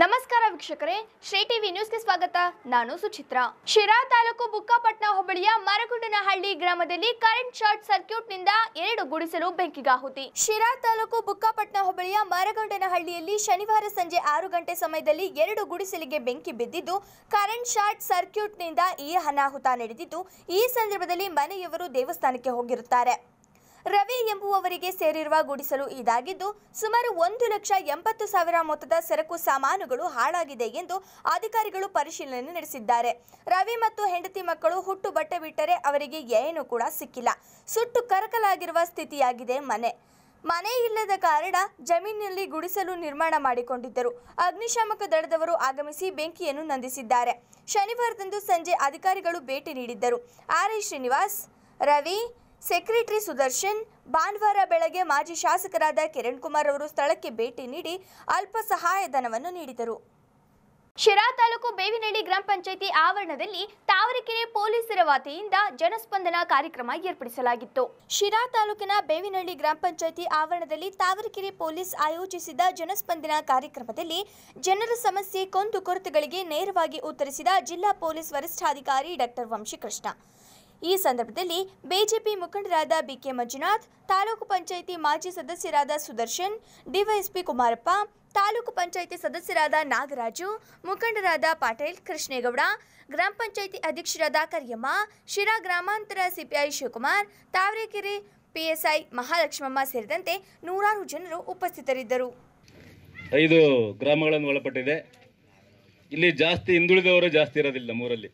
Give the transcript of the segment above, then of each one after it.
ನಮಸ್ಕಾರ ವೀಕ್ಷಕರೇ, ಶ್ರೀ ಟಿವಿ ನ್ಯೂಸ್ಗೆ ಸ್ವಾಗತ. ನಾನು ಸುಚಿತ್ರಾ. ಶಿರಾ ತಾಲೂಕು ಬುಕ್ಕಾಪಟ್ನ ಹೋಬಳಿಯ ಮರಗುಂಡನಹಳ್ಳಿ ಗ್ರಾಮದಲ್ಲಿ ಕರೆಂಟ್ ಶಾರ್ಟ್ ಸರ್ಕ್ಯೂಟ್ನಿಂದ 2 ಗುಡಿಸಲು ಬೆಂಕಿಗಾಹುತಿ. ಶಿರಾ ತಾಲೂಕು ಬುಕ್ಕಾಪಟ್ನ ಹೋಬಳಿಯ ಮರಗುಂಡನಹಳ್ಳಿಯಲ್ಲಿ ಶನಿವಾರ ಸಂಜೆ 6 ಗಂಟೆ ಸಮಯದಲ್ಲಿ 2 ಗುಡಿಸಲಿಗೆ ಬೆಂಕಿ ಬಿದ್ದಿದ್ದು, ಕರೆಂಟ್ ಶಾರ್ಟ್ ಸರ್ಕ್ಯೂಟ್ನಿಂದ ಈ ಅನಾಹುತ ನಡೆದಿದ್ದು, ಈ ಸಂದರ್ಭದಲ್ಲಿ ಮನೆಯವರು ದೇವಸ್ಥಾನಕ್ಕೆ ಹೋಗಿರುತ್ತಾರೆ. ರವಿ ಎಂಬುವವರಿಗೆ ಸೇರಿರುವ ಗುಡಿಸಲು ಇದಾಗಿದ್ದು, ಸುಮಾರು 1,80,000 ಮೊತ್ತದ ಸರಕು ಸಾಮಾನುಗಳು ಹಾಳಾಗಿದೆ ಎಂದು ಅಧಿಕಾರಿಗಳು ಪರಿಶೀಲನೆ ನಡೆಸಿದ್ದಾರೆ. ರವಿ ಮತ್ತು ಹೆಂಡತಿ ಮಕ್ಕಳು ಹುಟ್ಟು ಬಟ್ಟೆ ಬಿಟ್ಟರೆ ಅವರಿಗೆ ಏನೂ ಕೂಡ ಸಿಕ್ಕಿಲ್ಲ. ಸುಟ್ಟು ಕರಕಲಾಗಿರುವ ಸ್ಥಿತಿಯಾಗಿದೆ ಮನೆ ಇಲ್ಲದ ಕಾರಣ ಜಮೀನಿನಲ್ಲಿ ಗುಡಿಸಲು ನಿರ್ಮಾಣ ಮಾಡಿಕೊಂಡಿದ್ದರು. ಅಗ್ನಿಶಾಮಕ ದಳದವರು ಆಗಮಿಸಿ ಬೆಂಕಿಯನ್ನು ನಂದಿಸಿದ್ದಾರೆ. ಶನಿವಾರದಂದು ಸಂಜೆ ಅಧಿಕಾರಿಗಳು ಭೇಟಿ ನೀಡಿದ್ದರು. ಆರ್. ಶ್ರೀನಿವಾಸ್, ರವಿ, ಸೆಕ್ರೆಟರಿ ಸುದರ್ಶನ್, ಭಾನುವಾರ ಬೆಳಗ್ಗೆ ಮಾಜಿ ಶಾಸಕರಾದ ಕಿರಣ್ ಕುಮಾರ್ ಅವರು ಸ್ಥಳಕ್ಕೆ ಭೇಟಿ ನೀಡಿ ಅಲ್ಪ ಸಹಾಯಧನವನ್ನು ನೀಡಿದರು. ಶಿರಾ ತಾಲೂಕು ಬೇವಿನಹಳ್ಳಿ ಗ್ರಾಮ ಪಂಚಾಯಿತಿ ಆವರಣದಲ್ಲಿ ತಾವರೆಕೆರೆ ಪೊಲೀಸರ ವತಿಯಿಂದ ಜನಸ್ಪಂದನ ಕಾರ್ಯಕ್ರಮ ಏರ್ಪಡಿಸಲಾಗಿತ್ತು. ಶಿರಾ ತಾಲೂಕಿನ ಬೇವಿನಹಳ್ಳಿ ಗ್ರಾಮ ಪಂಚಾಯಿತಿ ಆವರಣದಲ್ಲಿ ತಾವರೆಕೆರೆ ಪೊಲೀಸ್ ಆಯೋಜಿಸಿದ ಜನಸ್ಪಂದನ ಕಾರ್ಯಕ್ರಮದಲ್ಲಿ ಜನರ ಸಮಸ್ಯೆ ಕುಂದುಕೊರತೆಗಳಿಗೆ ನೇರವಾಗಿ ಉತ್ತರಿಸಿದ ಜಿಲ್ಲಾ ಪೊಲೀಸ್ ವರಿಷ್ಠಾಧಿಕಾರಿ ಡಾಕ್ಟರ್ ವಂಶಿಕೃಷ್ಣ. ಈ ಸಂದರ್ಭದಲ್ಲಿ ಬಿಜೆಪಿ ಮುಖಂಡರಾದ ಬಿಕೆ ಮಂಜುನಾಥ್, ತಾಲೂಕು ಪಂಚಾಯಿತಿ ಮಾಜಿ ಸದಸ್ಯರಾದ ಸುದರ್ಶನ್, ಡಿವೈಎಸ್ಪಿ ಕುಮಾರಪ್ಪ, ತಾಲೂಕು ಪಂಚಾಯಿತಿ ಸದಸ್ಯರಾದ ನಾಗರಾಜು, ಮುಖಂಡರಾದ ಪಾಟೀಲ್, ಕೃಷ್ಣೇಗೌಡ, ಗ್ರಾಮ ಪಂಚಾಯಿತಿ ಅಧ್ಯಕ್ಷರಾದ ಕರಿಯಮ್ಮ, ಶಿರಾ ಗ್ರಾಮಾಂತರ ಸಿಪಿಐ ಶಿವಕುಮಾರ್, ತಾವರೆಕೆರೆ ಪಿಎಸ್ಐ ಮಹಾಲಕ್ಷ್ಮಮ್ಮ ಸೇರಿದಂತೆ ನೂರಾರು ಜನರು ಉಪಸ್ಥಿತರಿದ್ದರು. 5 ಗ್ರಾಮಗಳನ್ನು ಒಳಪಟ್ಟಿದೆ. ಇಲ್ಲಿ ಜಾಸ್ತಿ ಹಿಂದುಳಿದವರು ಜಾಸ್ತಿ ಇರೋದಿಲ್ಲ. ಮೂರಲ್ಲಿ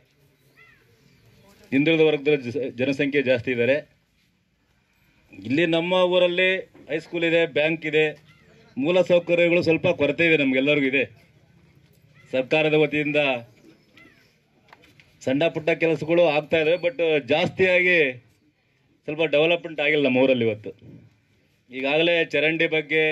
ಹಿಂದುಳಿದ ವರ್ಗದ ಜನಸಂಖ್ಯೆ ಜಾಸ್ತಿ ಇದ್ದಾರೆ. ಇಲ್ಲಿ ನಮ್ಮ ಊರಲ್ಲಿ ಹೈಸ್ಕೂಲ್ ಇದೆ, ಬ್ಯಾಂಕ್ ಇದೆ, ಮೂಲ ಸೌಕರ್ಯಗಳು ಸ್ವಲ್ಪ ಕೊರತೆ ಇದೆ, ನಮಗೆಲ್ಲರಿಗೂ ಇದೆ. ಸರ್ಕಾರದ ವತಿಯಿಂದ ಸಣ್ಣ ಪುಟ್ಟ ಕೆಲಸಗಳು ಆಗ್ತಾ ಇದ್ದಾವೆ, ಬಟ್ ಜಾಸ್ತಿಯಾಗಿ ಸ್ವಲ್ಪ ಡೆವಲಪ್ಮೆಂಟ್ ಆಗಿಲ್ಲ ನಮ್ಮ ಊರಲ್ಲಿ. ಇವತ್ತು ಈಗಾಗಲೇ ಚರಂಡಿ ಬಗ್ಗೆ,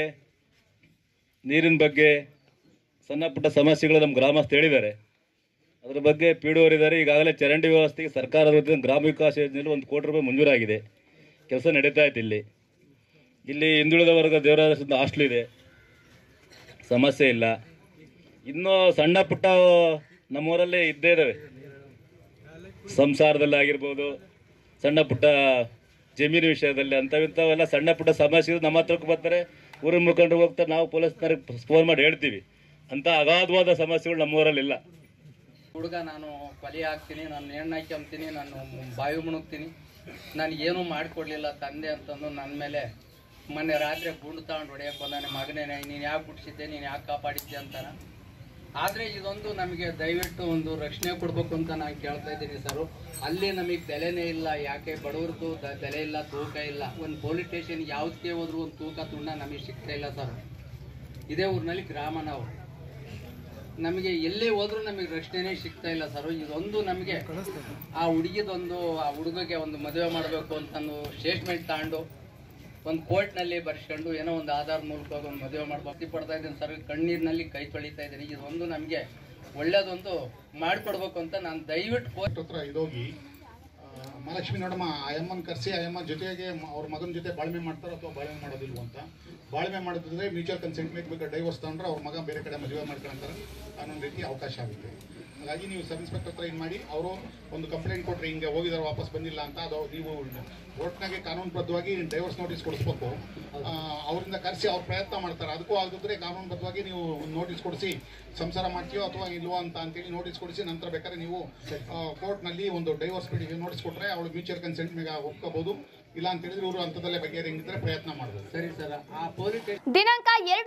ನೀರಿನ ಬಗ್ಗೆ ಸಣ್ಣ ಪುಟ್ಟ ಸಮಸ್ಯೆಗಳು ನಮ್ಮ ಗ್ರಾಮಸ್ಥರು ಹೇಳಿದ್ದಾರೆ. ಅದರ ಬಗ್ಗೆ ಪೀಡುವರಿದ್ದಾರೆ. ಈಗಾಗಲೇ ಚರಂಡಿ ವ್ಯವಸ್ಥೆಗೆ ಸರ್ಕಾರದ ವತಿಯಿಂದ ಗ್ರಾಮ ವಿಕಾಸ ಯೋಜನೆಯಲ್ಲಿ 1 ಕೋಟಿ ರೂಪಾಯಿ ಮಂಜೂರಾಗಿದೆ. ಕೆಲಸ ನಡೀತಾ ಇತ್ತು. ಇಲ್ಲಿ ಹಿಂದುಳಿದ ವರ್ಗ ದೇವರಾದ ಹಾಸ್ಟೆಲ್ ಇದೆ, ಸಮಸ್ಯೆ ಇಲ್ಲ. ಇನ್ನೂ ಸಣ್ಣ ಪುಟ್ಟ ನಮ್ಮೂರಲ್ಲೇ ಇದ್ದೇ ಇದ್ದಾವೆ. ಸಂಸಾರದಲ್ಲಿ ಆಗಿರ್ಬೋದು, ಸಣ್ಣ ಪುಟ್ಟ ಜಮೀನು ವಿಷಯದಲ್ಲಿ ಅಂಥವೆಲ್ಲ ಸಣ್ಣ ಪುಟ್ಟ ಸಮಸ್ಯೆ ನಮ್ಮ ಹತ್ರಕ್ಕೆ ಬರ್ತಾರೆ. ಊರಿನ ಮುಖಂಡರು ಹೋಗ್ತಾರೆ, ನಾವು ಪೊಲೀಸ್ನವ್ರಿಗೆ ಫೋನ್ ಮಾಡಿ ಹೇಳ್ತೀವಿ. ಅಂಥ ಅಗಾಧವಾದ ಸಮಸ್ಯೆಗಳು ನಮ್ಮೂರಲ್ಲಿಲ್ಲ. ಹುಡುಗ ನಾನು ಕೊಲೆ ಆಗ್ತೀನಿ, ನಾನು ಹೆಣ್ಣು ಹಾಕ್ಯಂತೀನಿ, ನಾನು ಬಾವಿ ಮುಣುಗ್ತೀನಿ, ನನಗೇನೂ ಮಾಡಿಕೊಡ್ಲಿಲ್ಲ ತಂದೆ ಅಂತಂದು ನನ್ನ ಮೇಲೆ ಮೊನ್ನೆ ರಾತ್ರಿ ಗುಂಡು ತಗೊಂಡು ಹೊಡೆಯಕ್ಕೆ ಬಂದಾನೆ. ಮಗನೇ ನೀನು ಯಾಕೆ ಬಿಡಿಸಿದ್ದೆ, ನೀನು ಯಾಕೆ ಕಾಪಾಡಿದ್ದೆ ಅಂತಾನೆ. ಆದರೆ ಇದೊಂದು ನಮಗೆ ದಯವಿಟ್ಟು ಒಂದು ರಕ್ಷಣೆ ಕೊಡಬೇಕು ಅಂತ ನಾನು ಕೇಳ್ತಾ ಇದ್ದೀನಿ ಸರ್. ಅಲ್ಲಿ ನಮಗೆ ಬೆಲೆನೇ ಇಲ್ಲ. ಯಾಕೆ ಬಡವ್ರದ್ದು ಬೆಲೆ ಇಲ್ಲ, ತೂಕ ಇಲ್ಲ. ಒಂದು ಪೊಲೀಸ್ ಸ್ಟೇಷನ್ ಯಾವುದಕ್ಕೆ ಹೋದ್ರು ಒಂದು ತೂಕ ತುಂಡ ನಮಗೆ ಸಿಗ್ತಾ ಇಲ್ಲ ಸರ್. ಇದೇ ಊರಿನಲ್ಲಿ ಗ್ರಾಮ ನಾವು, ನಮಗೆ ಎಲ್ಲೇ ಹೋದ್ರೂ ನಮಗೆ ರಕ್ಷಣೆನೇ ಸಿಗ್ತಾ ಇಲ್ಲ ಸರ್. ಇದೊಂದು ನಮಗೆ ಆ ಹುಡುಗಿಗೆ ಒಂದು ಮದುವೆ ಮಾಡಬೇಕು ಅಂತಂದು ಸ್ಟೇಟ್ಮೆಂಟ್ ತಗೊಂಡು ಒಂದು ಕೋರ್ಟ್ನಲ್ಲಿ ಬರ್ಸ್ಕೊಂಡು ಏನೋ ಒಂದು ಆಧಾರ್ ಮೂಲಕ ಒಂದು ಮದುವೆ ಮಾಡಿ ಪಡ್ತಾ ಇದ್ದೀನಿ ಸರ್. ಕಣ್ಣೀರಿನಲ್ಲಿ ಕೈ ತೊಳಿತಾ ಇದ್ದೀನಿ. ಇದೊಂದು ನಮಗೆ ಒಳ್ಳೇದೊಂದು ಮಾಡಿಕೊಡ್ಬೇಕು ಅಂತ ನಾನು ದಯವಿಟ್ಟು ಕೋರ್ಟ್ ಹತ್ರ ಇದೋಗಿ ಮಹಾಲಕ್ಷ್ಮಿ ನೋಡಮ್ಮ ಅಯ್ಯಮ್ಮನ ಕರೆಸಿ ಅಯ್ಯಮ್ಮ ಜೊತೆಗೆ ಅವ್ರ ಮಗನ ಜೊತೆ ಬಾಳ್ಮೆ ಮಾಡ್ತಾರೋ ಅಥವಾ ಬಾಳ್ಮೆ ಮಾಡೋದಿಲ್ವ ಅಂತ. ಬಾಳ್ಮೆ ಮಾಡೋದಿದ್ರೆ ಮ್ಯೂಚುವಲ್ ಕನ್ಸೆಂಟ್ ಬೇಕಾದ್ರೆ ಡೈವರ್ಸ್ ತಗೊಂಡ್ರೆ ಅವ್ರ ಮಗ ಬೇರೆ ಕಡೆ ಮದುವೆ ಮಾಡ್ಕೊಂತಾರೆ ಅನ್ನೊಂದು ರೀತಿ ಅವಕಾಶ ಆಗುತ್ತೆ. ಹಾಗಾಗಿ ನೀವು ಸಬ್ ಇನ್ಸ್ಪೆಕ್ಟರ್ ಹತ್ರ ಏನು ಮಾಡಿ, ಅವರು ಒಂದು ಕಂಪ್ಲೇಂಟ್ ಕೊಟ್ಟರೆ ಹಿಂಗೆ ಹೋಗಿದ್ದಾರೆ ವಾಪಸ್ ಬಂದಿಲ್ಲ ಅಂತ, ಅದು ನೀವು ಕೋರ್ಟ್ನಾಗೆ ಕಾನೂನುಬದ್ಧವಾಗಿ ಡೈವರ್ಸ್ ನೋಟಿಸ್ ಕೊಡಿಸ್ಬೇಕು. ಅವರಿಂದ ಕರೆಸಿ ಅವ್ರು ಪ್ರಯತ್ನ ಮಾಡ್ತಾರೆ. ಅದಕ್ಕೂ ಆಗಿದ್ರೆ ಕಾನೂನುಬದ್ಧವಾಗಿ ನೀವು ನೋಟಿಸ್ ಕೊಡಿಸಿ ಸಂಸಾರ ಮಾಡ್ತೀಯೋ ಅಥವಾ ಇಲ್ವೋ ಅಂತೇಳಿ ನೋಟಿಸ್ ಕೊಡಿಸಿ ನಂತರ ಬೇಕಾದ್ರೆ ನೀವು ಕೋರ್ಟ್ನಲ್ಲಿ ಒಂದು ಡೈವರ್ಸ್ ನೋಟಿಸ್ ಕೊಟ್ಟರೆ ಅವಳು ಮ್ಯೂಚುವಲ್ ಕನ್ಸೆಂಟ್ ಮೇಲೆ ಒಪ್ಕೋಬಹುದು. ಇಲ್ಲ ಅಂತ ಹೇಳಿದ್ರೆ ಇವರು ಹಂತದಲ್ಲೇ ಬಗೆಹರಿದ್ರೆ ಪ್ರಯತ್ನ ಮಾಡಬಹುದು. ಸರಿ ಸರ್. ಆ ಪೊಲೀಸ್ ದಿನಾಂಕ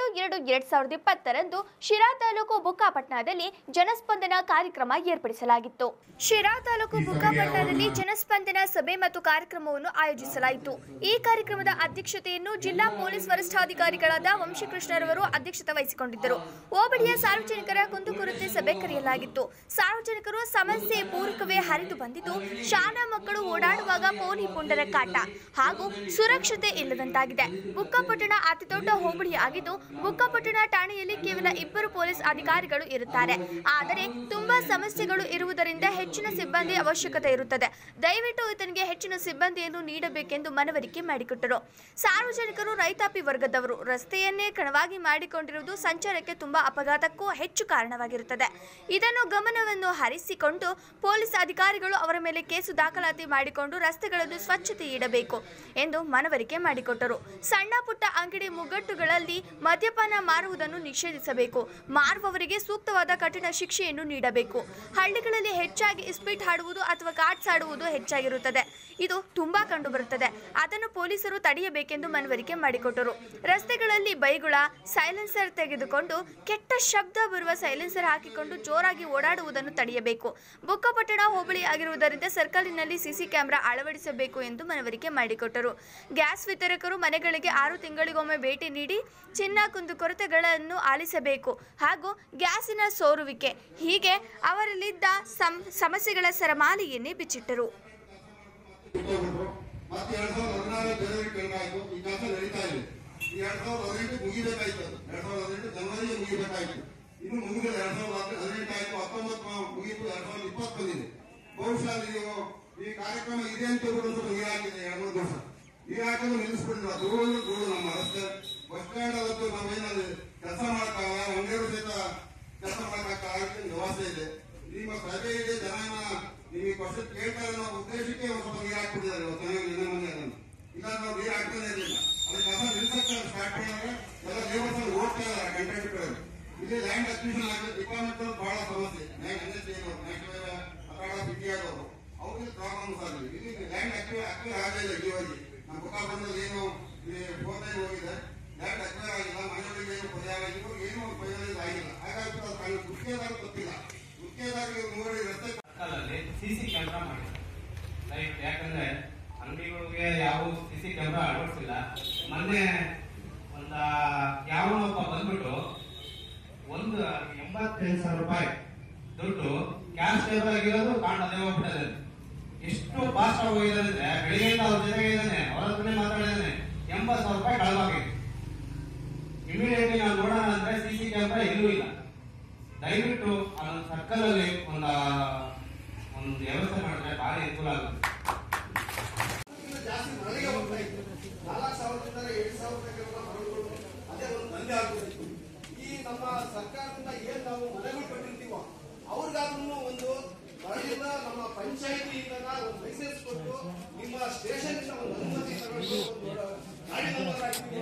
2/2/2020 ಶಿರಾ ತಾಲೂಕು ಬುಕ್ಕಾಪಟ್ನದಲ್ಲಿ ಜನಸ್ಪಂದನ ಕಾರ್ಯಕ್ರಮ ಏರ್ಪಡಿಸಲಾಗಿತ್ತು. ಶಿರಾ ತಾಲೂಕು ಬುಕ್ಕಾಪಟ್ನದಲ್ಲಿ ಜನಸ್ಪಂದನ ಸಭೆ ಮತ್ತು ಕಾರ್ಯಕ್ರಮವನ್ನು ಆಯೋಜಿಸಲಾಯಿತು. ಈ ಕಾರ್ಯಕ್ರಮದ ಅಧ್ಯಕ್ಷತೆಯನ್ನು ಜಿಲ್ಲಾ ಪೊಲೀಸ್ ವರಿಷ್ಠಾಧಿಕಾರಿಗಳಾದ ವಂಶಿಕೃಷ್ಣರವರು ಅಧ್ಯಕ್ಷತೆ ವಹಿಸಿಕೊಂಡಿದ್ದರು. ಹೋಬಳಿಯ ಸಾರ್ವಜನಿಕರ ಕುಂದುಕೊರತೆ ಸಭೆ ಕರೆಯಲಾಗಿತ್ತು. ಸಾರ್ವಜನಿಕರು ಸಮಸ್ಯೆ ಪೂರಕವೇ ಹರಿದು ಬಂದಿದ್ದು, ಶಾಲಾ ಮಕ್ಕಳು ಓಡಾಡುವಾಗ ಪೋಲಿ ಪುಂಡರ ಕಾಟ, ಹಾಗೂ ಸುರಕ್ಷತೆ ಇಲ್ಲದಂತಾಗಿದೆ. ಬುಕ್ಕಾಪಟ್ಟಣ ಅತಿದೊಡ್ಡ ಹೋಬಳಿಯಾಗಿದ್ದು ಬುಕ್ಕಾಪಟ್ಟಣ ಠಾಣೆಯಲ್ಲಿ ಕೇವಲ 2 ಪೊಲೀಸ್ ಅಧಿಕಾರಿಗಳು ಇರುತ್ತಾರೆ. ಆದರೆ ತುಂಬಾ ಸಮಸ್ಯೆಗಳು ಇರುವುದರಿಂದ ಹೆಚ್ಚಿನ ಸಿಬ್ಬಂದಿ ಅವಶ್ಯಕತೆ ಇರುತ್ತದೆ. ದಯವಿಟ್ಟು ಈತನಿಗೆ ಹೆಚ್ಚಿನ ಸಿಬ್ಬಂದಿಯನ್ನು ನೀಡಬೇಕೆಂದು ಮನವರಿಕೆ ಮಾಡಿಕೊಟ್ಟರು. ಸಾರ್ವಜನಿಕರು, ರೈತಾಪಿ ವರ್ಗದವರು ರಸ್ತೆಯನ್ನೇ ಕಣವಾಗಿ ಮಾಡಿಕೊಂಡಿರುವುದು ಸಂಚಾರಕ್ಕೆ ತುಂಬಾ ಅಪಘಾತಕ್ಕೂ ಹೆಚ್ಚು ಕಾರಣವಾಗಿರುತ್ತದೆ. ಇದನ್ನು ಗಮನವನ್ನು ಹರಿಸಿಕೊಂಡು ಪೊಲೀಸ್ ಅಧಿಕಾರಿಗಳು ಅವರ ಮೇಲೆ ಕೇಸು ದಾಖಲಾತಿ ಮಾಡಿಕೊಂಡು ರಸ್ತೆಗಳನ್ನು ಸ್ವಚ್ಛತೆ ಇಡಬೇಕು ಎಂದು ಮನವರಿಕೆ ಮಾಡಿಕೊಟ್ಟರು. ಸಣ್ಣ ಪುಟ್ಟ ಅಂಗಡಿ ಮುಗ್ಗಟ್ಟುಗಳಲ್ಲಿ ಮದ್ಯಪಾನ ಮಾರುವುದನ್ನು ನಿಷೇಧಿಸಬೇಕು. ಮಾರುವವರಿಗೆ ಸೂಕ್ತವಾದ ಕಠಿಣ ಶಿಕ್ಷೆಯನ್ನು ನೀಡಬೇಕು. ಹಳ್ಳಿಗಳಲ್ಲಿ ಹೆಚ್ಚಾಗಿ ಇಸ್ಪೀಟ್ ಆಡುವುದು ಅಥವಾ ಕಾರ್ಡ್ಸ್ ಆಡುವುದು ಹೆಚ್ಚಾಗಿರುತ್ತದೆ. ಇದು ತುಂಬಾ ಕಂಡುಬರುತ್ತದೆ. ಅದನ್ನು ಪೊಲೀಸರು ತಡೆಯಬೇಕೆಂದು ಮನವರಿಕೆ ಮಾಡಿಕೊಟ್ಟರು. ರಸ್ತೆಗಳಲ್ಲಿ ಬೈಗುಳ, ಸೈಲೆನ್ಸರ್ ತೆಗೆದುಕೊಂಡು ಕೆಟ್ಟ ಶಬ್ದ ಬರುವ ಸೈಲೆನ್ಸರ್ ಹಾಕಿಕೊಂಡು ಜೋರಾಗಿ ಓಡಾಡುವುದನ್ನು ತಡೆಯಬೇಕು. ಬುಕ್ಕಾಪಟ್ಟಣ ಹೋಬಳಿ ಆಗಿರುವುದರಿಂದ ಸರ್ಕಲಿನಲ್ಲಿ ಸಿಸಿ ಕ್ಯಾಮೆರಾ ಅಳವಡಿಸಬೇಕು ಎಂದು ಮನವರಿಕೆ ಮಾಡಿಕೊಟ್ಟರು. ಗ್ಯಾಸ್ ವಿತರಕರು ಮನೆಗಳಿಗೆ 6 ತಿಂಗಳಿಗೊಮ್ಮೆ ಭೇಟಿ ನೀಡಿ ಚಿನ್ನ ಕುಂದುಕೊರತೆಗಳನ್ನು ಆಲಿಸಬೇಕು ಹಾಗೂ ಗ್ಯಾಸಿನ ಸೋರುವಿಕೆ ಹೀಗೆ ಅವರಲ್ಲಿದ್ದ ಸಮಸ್ಯೆಗಳ ಸರಮಾಲೆಯನ್ನೇ ಬಿಚ್ಚಿಟ್ಟರು. ಮತ್ತೆ 2014 ಜನವರಿ ಕಳೆದಾಯಿತು. ಈ ಕೆಲಸ ನಡೀತಾ ಇದೆ. 2018 ಮುಗಿಬೇಕಾಯ್ತು. 2018 ಜನವರಿಗೆ ಮುಗಿಬೇಕಾಯ್ತು. ಇನ್ನು ಮುಗಿದ 2018 ಆಯ್ತು, 19 ಮುಗಿತು, 2020 ಬಂದಿದೆ. ಬಹುಶಃ ನೀವು ಈ ಕಾರ್ಯಕ್ರಮ ಇದೆ ಅಂತ ನೀರಾಕಿದೆ 2-3 ದಿವಸ. ನೀರಾಕಲು ನಿಲ್ಲಿಸ್ಬಿಟ್ಟಿಲ್ಲ. ಧೂಳು ನಮ್ಮ ರಸ್ತೆ ಬಸ್ ಸ್ಟ್ಯಾಂಡ್ ಅವತ್ತು ನಾವೇನಾದ್ರು ಕೆಲಸ ಮಾಡಕ್ಕಾಗ ಒಂದೇರು ಸಹಿತ ಕೆಲಸ ಮಾಡಕ್ಕಾಗ ವ್ಯವಸ್ಥೆ ಇದೆ. ನಿಮ್ಮ ಸಭೆ ಇದೆ, ಜನ ನಿಮಗೆ ಕ್ವಶನ್ ಕೇಳ್ತಾರೆ ಅನ್ನೋ ಉದ್ದೇಶಕ್ಕೆ ಒಂದು ಸ್ವಲ್ಪ ನೀರು ಹಾಕ್ಬಿಟ್ಟಿದ್ದಾರೆ. ನಿನ್ನೆ ಮೊನ್ನೆ ಅದನ್ನು ಇಲ್ಲ ನಾವು ನೀರು ಹಾಕ್ತಾನೆ ಇರಲಿಲ್ಲ. ಅದಕ್ಕೆ ಕೆಲಸ ನಿಲ್ಸಕ್ಕೆ ಸ್ಟಾರ್ಟ್ ಮಾಡಿದ್ರೆ ಎಲ್ಲ ಲೇಬರ್ಸ್ ಓಡ್ತಾ ಇದ್ದಾರೆ ಕಾಂಟ್ರಾಕ್ಟರ್. ಇಲ್ಲಿ ಲ್ಯಾಂಡ್ ಅಕ್ವಿಷನ್ ಆಗಲಿ ಡಿಪಾರ್ಟ್ಮೆಂಟ್ ಬಹಳ ಸಮಸ್ಯೆ. ನ್ಯಾಷನಲ್ ಅಕಾಡ ಬಿಟ್ಟಿಯಾದವರು ಅವ್ರಿಗೆ ಪ್ರಾಬ್ಲಮ್ಸ್ ಆಗಲಿ. ಇಲ್ಲಿ ಲ್ಯಾಂಡ್ ಅಕ್ವೈರ್ ಆಗಲಿಲ್ಲ. ಇಲ್ಲಿವರೆಗೆ ನಮ್ಮ ಬುಕ್ಕಾಪಟ್ಟಣದಲ್ಲಿ ಏನು ಫೋರ್ಟೈನ್ ಹೋಗಿದೆ, ಲ್ಯಾಂಡ್ ಅಕ್ವೈರ್ ಆಗಿಲ್ಲ. ಮನೆಗಳಿಗೆ ಏನು ಪರಿಹಾರ ಇವ್ರಿಗೆ ಏನು ಪರಿಹಾರ ಆಗಿಲ್ಲ. ಹಾಗಾಗಿ ಗುತ್ತಿಗೆದಾರ ಗೊತ್ತಿಲ್ಲ. ಗುತ್ತಿಗೆದಾರರಿಗೆ ನೋಡಿ ರಸ್ತೆ ಸಿಸಿ ಕ್ಯಾಮೆರಾ ಮಾಡಿದ್ದಾರೆ. ಯಾಕಂದ್ರೆ ಅಂಗಡಿಗಳಿಗೆ ಯಾವ ಸಿಸಿ ಕ್ಯಾಮೆರಾ ಅಳವಡಿಸಿಲ್ಲ. ಮೊನ್ನೆ ಯಾವನೊಬ್ಬ ಬಂದ್ಬಿಟ್ಟು 88,000 ರೂಪಾಯಿ ದುಡ್ಡು ಕ್ಯಾಶ್ ಟೇಬಲ್ ಆಗಿರೋದು ಕಾಣದೇ ಹೋಗ್ಬಿಟ್ಟಿದೆ. ಎಷ್ಟು ಫಾಸ್ಟ್ ಆಗಿ ಹೋಗಿದೆ ಅಂದ್ರೆ ಬೆಳಿಗ್ಗೆಯಿಂದ ಅವ್ರ ಜೊತೆಗೆ ಇದ್ದಾನೆ, ಅವರ ಹತ್ರನೇ ಮಾತಾಡಿದ್ದಾನೆ. 80,000 ರೂಪಾಯಿ ಕಳೆದೋಗಿದೆ. ಇಮಿಡಿಯೇಟ್ಲಿ ನಾವು ನೋಡೋಣ ಅಂದ್ರೆ ಸಿಸಿ ಕ್ಯಾಮೆರಾ ಎಲ್ಲೂ ಇಲ್ಲ. ದಯವಿಟ್ಟು ಅದೊಂದು ಸರ್ಕಲ್ ಅಲ್ಲಿ ಒಂದು ವ್ಯವಸ್ಥೆ ಮಾಡಿದ್ರೆ ಭಾರಿ ಅನುಕೂಲ ಆಗುತ್ತೆ. ಜಾಸ್ತಿ ಮಳೆಗೆ ಹೋಗ್ತಾ ಇತ್ತು. 4,000ದಿಂದ 7,000 ಮರಗಳು ಅದೇ ಒಂದು ದಂಧೆ ಆಗ್ಬಿಟ್ಟಿತ್ತು. ಈ ನಮ್ಮ ಸರ್ಕಾರದಿಂದ ಏನ್ ನಾವು ಮನೆಗಳು ಕೊಟ್ಟಿರ್ತೀವೋ ಅವ್ರಿಗಾದ್ರೂ ಒಂದು ಮರಳಿಂದ ನಮ್ಮ ಪಂಚಾಯಿತಿಯಿಂದ ಒಂದು ಲೈಸೆನ್ಸ್ ಕೊಟ್ಟು ನಿಮ್ಮ ಸ್ಟೇಷನ್ ಇಂದ ಒಂದು ಅನುಮತಿ ತಗೊಂಡು ಗಾಡಿ ನಂಬರ್ ಹಾಕಿ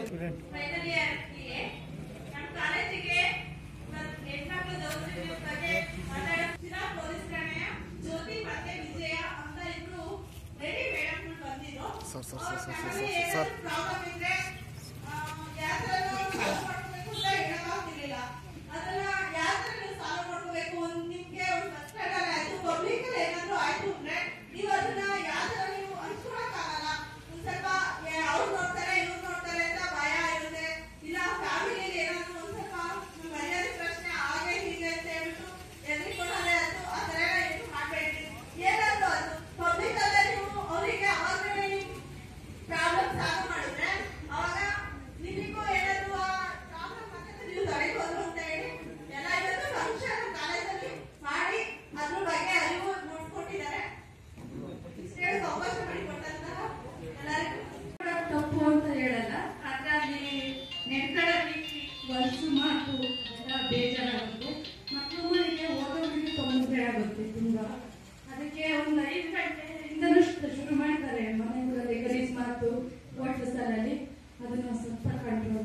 ನಮ್ಮ ಕಾಲೇಜಿಗೆ ಹೆಣ್ಮಕ್ಳು ದೌರ್ಜನ್ಯ ಬಗ್ಗೆ ಮಾತಾಡ್ತಿರೋ ಪೊಲೀಸ್ ಠಾಣೆಯ ಜ್ಯೋತಿ ಮತ್ತೆ ವಿಜಯ ಅಂತ ಇಬ್ರು ರೆಡಿ ಮೇಡಮ್ ಬಂದಿದ್ರು. ಪ್ರಾಬ್ಲಮ್ ಇದ್ರೆ ಯಾವ್ದಾದ್ರು ಸಾಲ್ವ್ ಮಾಡ್ಕೋಬೇಕು ಅಂತ ಹೇಳೋದಿರ್ಲಿಲ್ಲ. ಅದನ್ನ ಯಾವ್ದಾದ್ರು ನೀವು ಸಾಲ್ವ್ ಮಾಡ್ಕೋಬೇಕು, ನಿಮ್ಗೆ ಒಂದು ಕಷ್ಟ ಆಯ್ತು, ಪಬ್ಲಿಕ್ ಏನಾದ್ರು ಆಯ್ತು ಅಂದ್ರೆ ನೀವು ಅದನ್ನ ಯಾವ್ದಾದ್ರು ನೀವು ಅನ್ಸ್ಕೊಳಕ್ಕಾಗಲ್ಲ. ಒಂದ್ ಸ್ವಲ್ಪ ಅವ್ರು ನೋಡ್ತಾರೆ ಇವ್ರು ನೋಡ್ತಾರೆ ಅಂತ ಭಯ ಇರುತ್ತೆ. ಇಲ್ಲ ಫ್ಯಾಮಿಲಿಯಲ್ಲಿ ಏನಾದ್ರು ಒಂದ್ ಸ್ವಲ್ಪ ಮರ್ಯಾದೆ ಪ್ರಶ್ನೆ ಹಾಗೆ ಹೀಗೆ ಅಂತ ಹೇಳ್ಬಿಟ್ಟು ಎದುರಿಕೊಳ್ಳೋದೇ ಆಯ್ತು. ಆ ತರ ಏನು ಮಾಡ್ಬೇಡ್ರಿ. ಏನಾದ್ರು ಅದು ಪಬ್ಲಿಕ್ ಅಲ್ಲೇ ನೀವು ಅವರಿಗೆ ಅವಾಗಲೇ ಪ್ರಾಬ್ಲಮ್ ಸಾಲ್ವ್ ಮಾಡಿದ್ರೆ ಅವಾಗ ನಿಮಗೂ ಏನಾದ್ರು ಆ ಪ್ರಾಬ್ಲಮ್ ಮತ್ತೆ ನೀವು ತಡೆಬೋದು ಅಂತ ಹೇಳಿ ಎಲ್ಲ ಇವತ್ತು ಫಂಕ್ಷನ್ ಕಾಲೇಜಲ್ಲಿ ಮಾಡಿ ಅದ್ರ ಬಗ್ಗೆ ಅರಿವು ನೋಡ್ಕೊಟ್ಟಿದ್ದಾರೆ. ಇಷ್ಟೇ ಅವಕಾಶ ಮಾಡಿಕೊಟ್ಟಂತಹ ಎಲ್ಲರಿಗೂ ತಪ್ಪು ಅಂತ ಹೇಳಲ್ಲ. ಆದ್ರೆ ಅಲ್ಲಿ ನೆಡ್ಕಳ ವರ್ಷ ಮಾತು ಎಲ್ಲ ಬೇಜಾರಾಗುತ್ತೆ. ಮಕ್ಕಳಿಗೆ ಓದೋರಿಗೆ ತೊಂದರೆ ಆಗುತ್ತೆ ತುಂಬಾ. ಅದಕ್ಕೆ ಒಂದು 5 ಗಂಟೆಯಿಂದಲೂ ಶುರು ಮಾಡ್ತಾರೆ ಮನೆಗಳಲ್ಲಿ ಗಲೀಜ್ ಮಾತು ವಾಟ್ಸಲ್ಲಿ. ಅದನ್ನು ಸ್ವಲ್ಪ ಕಂಟ್ರೋಲ್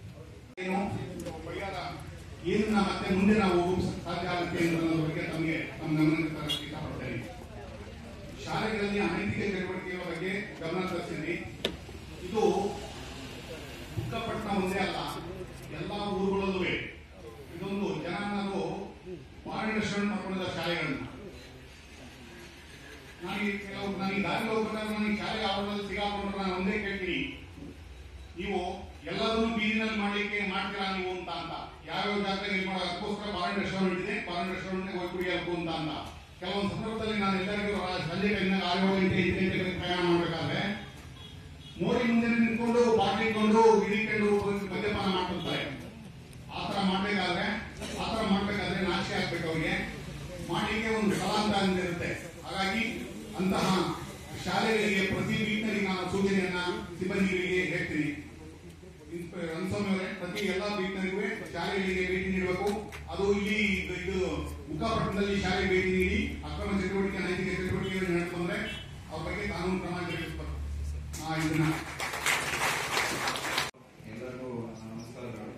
ಏನನ್ನ ಮತ್ತೆ ಮುಂದೆ ನಾವು ಹೋಗೋಕೆ ಸಾಧ್ಯ ಆಗುತ್ತೆ ಅನ್ನೋದ್ರ ಬಗ್ಗೆ ತಮಗೆ ನಮ್ಮ ಗಮನಕ್ಕೆ ತರಕ್ಕೆ ಇಷ್ಟಪಡ್ತೇನೆ. ಶಾಲೆಗಳಲ್ಲಿ ಅನೈತಿಕ ಚಟುವಟಿಕೆಗಳ ಬಗ್ಗೆ ಗಮನ ಹರಿಸಿದ್ರಿ. ಇದು ಬುಕ್ಕಾಪಟ್ಟಣ ಒಂದೇ ಅಲ್ಲ, ಎಲ್ಲಾ ಊರುಗಳಲ್ಲೂ ಇದೊಂದು ಜನ ಮಾರ್ಗದರ್ಶನ ಮಾಡ್ಕೊಂಡಿದ್ದ ಶಾಲೆಗಳನ್ನ. ನನಗೆ ದಾರಿ ಹೋಗ್ಬೇಕಾದ್ರೆ ನನಗೆ ಶಾಲೆ ಆವರಣದಲ್ಲಿ ಸಿಗಾಕೊಂಡ್ರೆ ನಾನು ಒಂದೇ ಕೇಳ್ತೀನಿ, ನೀವು ಎಲ್ಲದನ್ನು ಬೀದಿನಲ್ಲಿ ಮಾಡ್ಲಿಕ್ಕೆ ಮಾಡ್ತೀರಾ ನೀವು ಅಂತ ಯಾವ್ಯಾವ ಜಾತ್ರೆ ನಿರ್ಮಾಣ ಅದಕ್ಕೋಸ್ಕರ ಬಾರನ್ ರೆಸ್ಟೋರೆಂಟ್ ಇದೆ, ಬಾರನ್ ರೆಸ್ಟೋರೆಂಟ್ ಹೋಗಿ ಕುಡಿಯಬೇಕು ಅಂತ ಕೆಲವೊಂದು ಸಂದರ್ಭದಲ್ಲಿ ನಾನು ಎಲ್ಲರಿಗೂ ಸಂಜೆ ಟೈಮ್ನಾಗ 6 ಗಂಟೆ ಪ್ರಯಾಣ ಮಾಡಬೇಕಾದ್ರೆ ಮೋರಿ ಮುಂದೆ ನಿಂತ್ಕೊಂಡು ಬಾಟ್ಲಿ ಇಟ್ಕೊಂಡು ಹಿಡಿಕೊಂಡು ಮದ್ಯಪಾನ ಮಾಡ್ಕೊಳ್ತಾರೆ. ಆ ಥರ ಮಾಡಬೇಕಾದ್ರೆ ನಾಚಿಕೆ ಆಗ್ಬೇಕು ಅವ್ರಿಗೆ. ಮಾಡಲಿಕ್ಕೆ ಒಂದು ಸ್ಥಳ ಅಂತ ಇರುತ್ತೆ. ಹಾಗಾಗಿ ಅಂತಹ ಶಾಲೆಗಳಿಗೆ ಪ್ರತಿ ವೀಕ್ನಲ್ಲಿ ನಾನು ಸೂಚನೆಯನ್ನ ಸಿಬ್ಬಂದಿಗಳಿಗೆ ಹೇಳ್ತೀನಿ. ಪ್ರತಿ ಎಲ್ಲಾ ವೀಕ್ನಲ್ಲಿಗೂ ಶಾಲೆಗಳಿಗೆ ಭೇಟಿ ನೀಡಬೇಕು. ಅದು ಇಲ್ಲಿ ಇದು ಮುಖಪಟ್ಟಣದಲ್ಲಿ ಶಾಲೆ ಭೇಟಿ ನೀಡಿ ಅಕ್ರಮ ಚಟುವಟಿಕೆ ನೈತಿಕ ಚಟುವಟಿಕೆಗಳನ್ನು ನಡೆಸಿದ್ರೆ ಅವ್ರ ಬಗ್ಗೆ ಕಾನೂನು ಕ್ರಮ ಜರುಗಿಸಬೇಕು. ಎಲ್ಲರಿಗೂ ನಮಸ್ಕಾರಗಳು.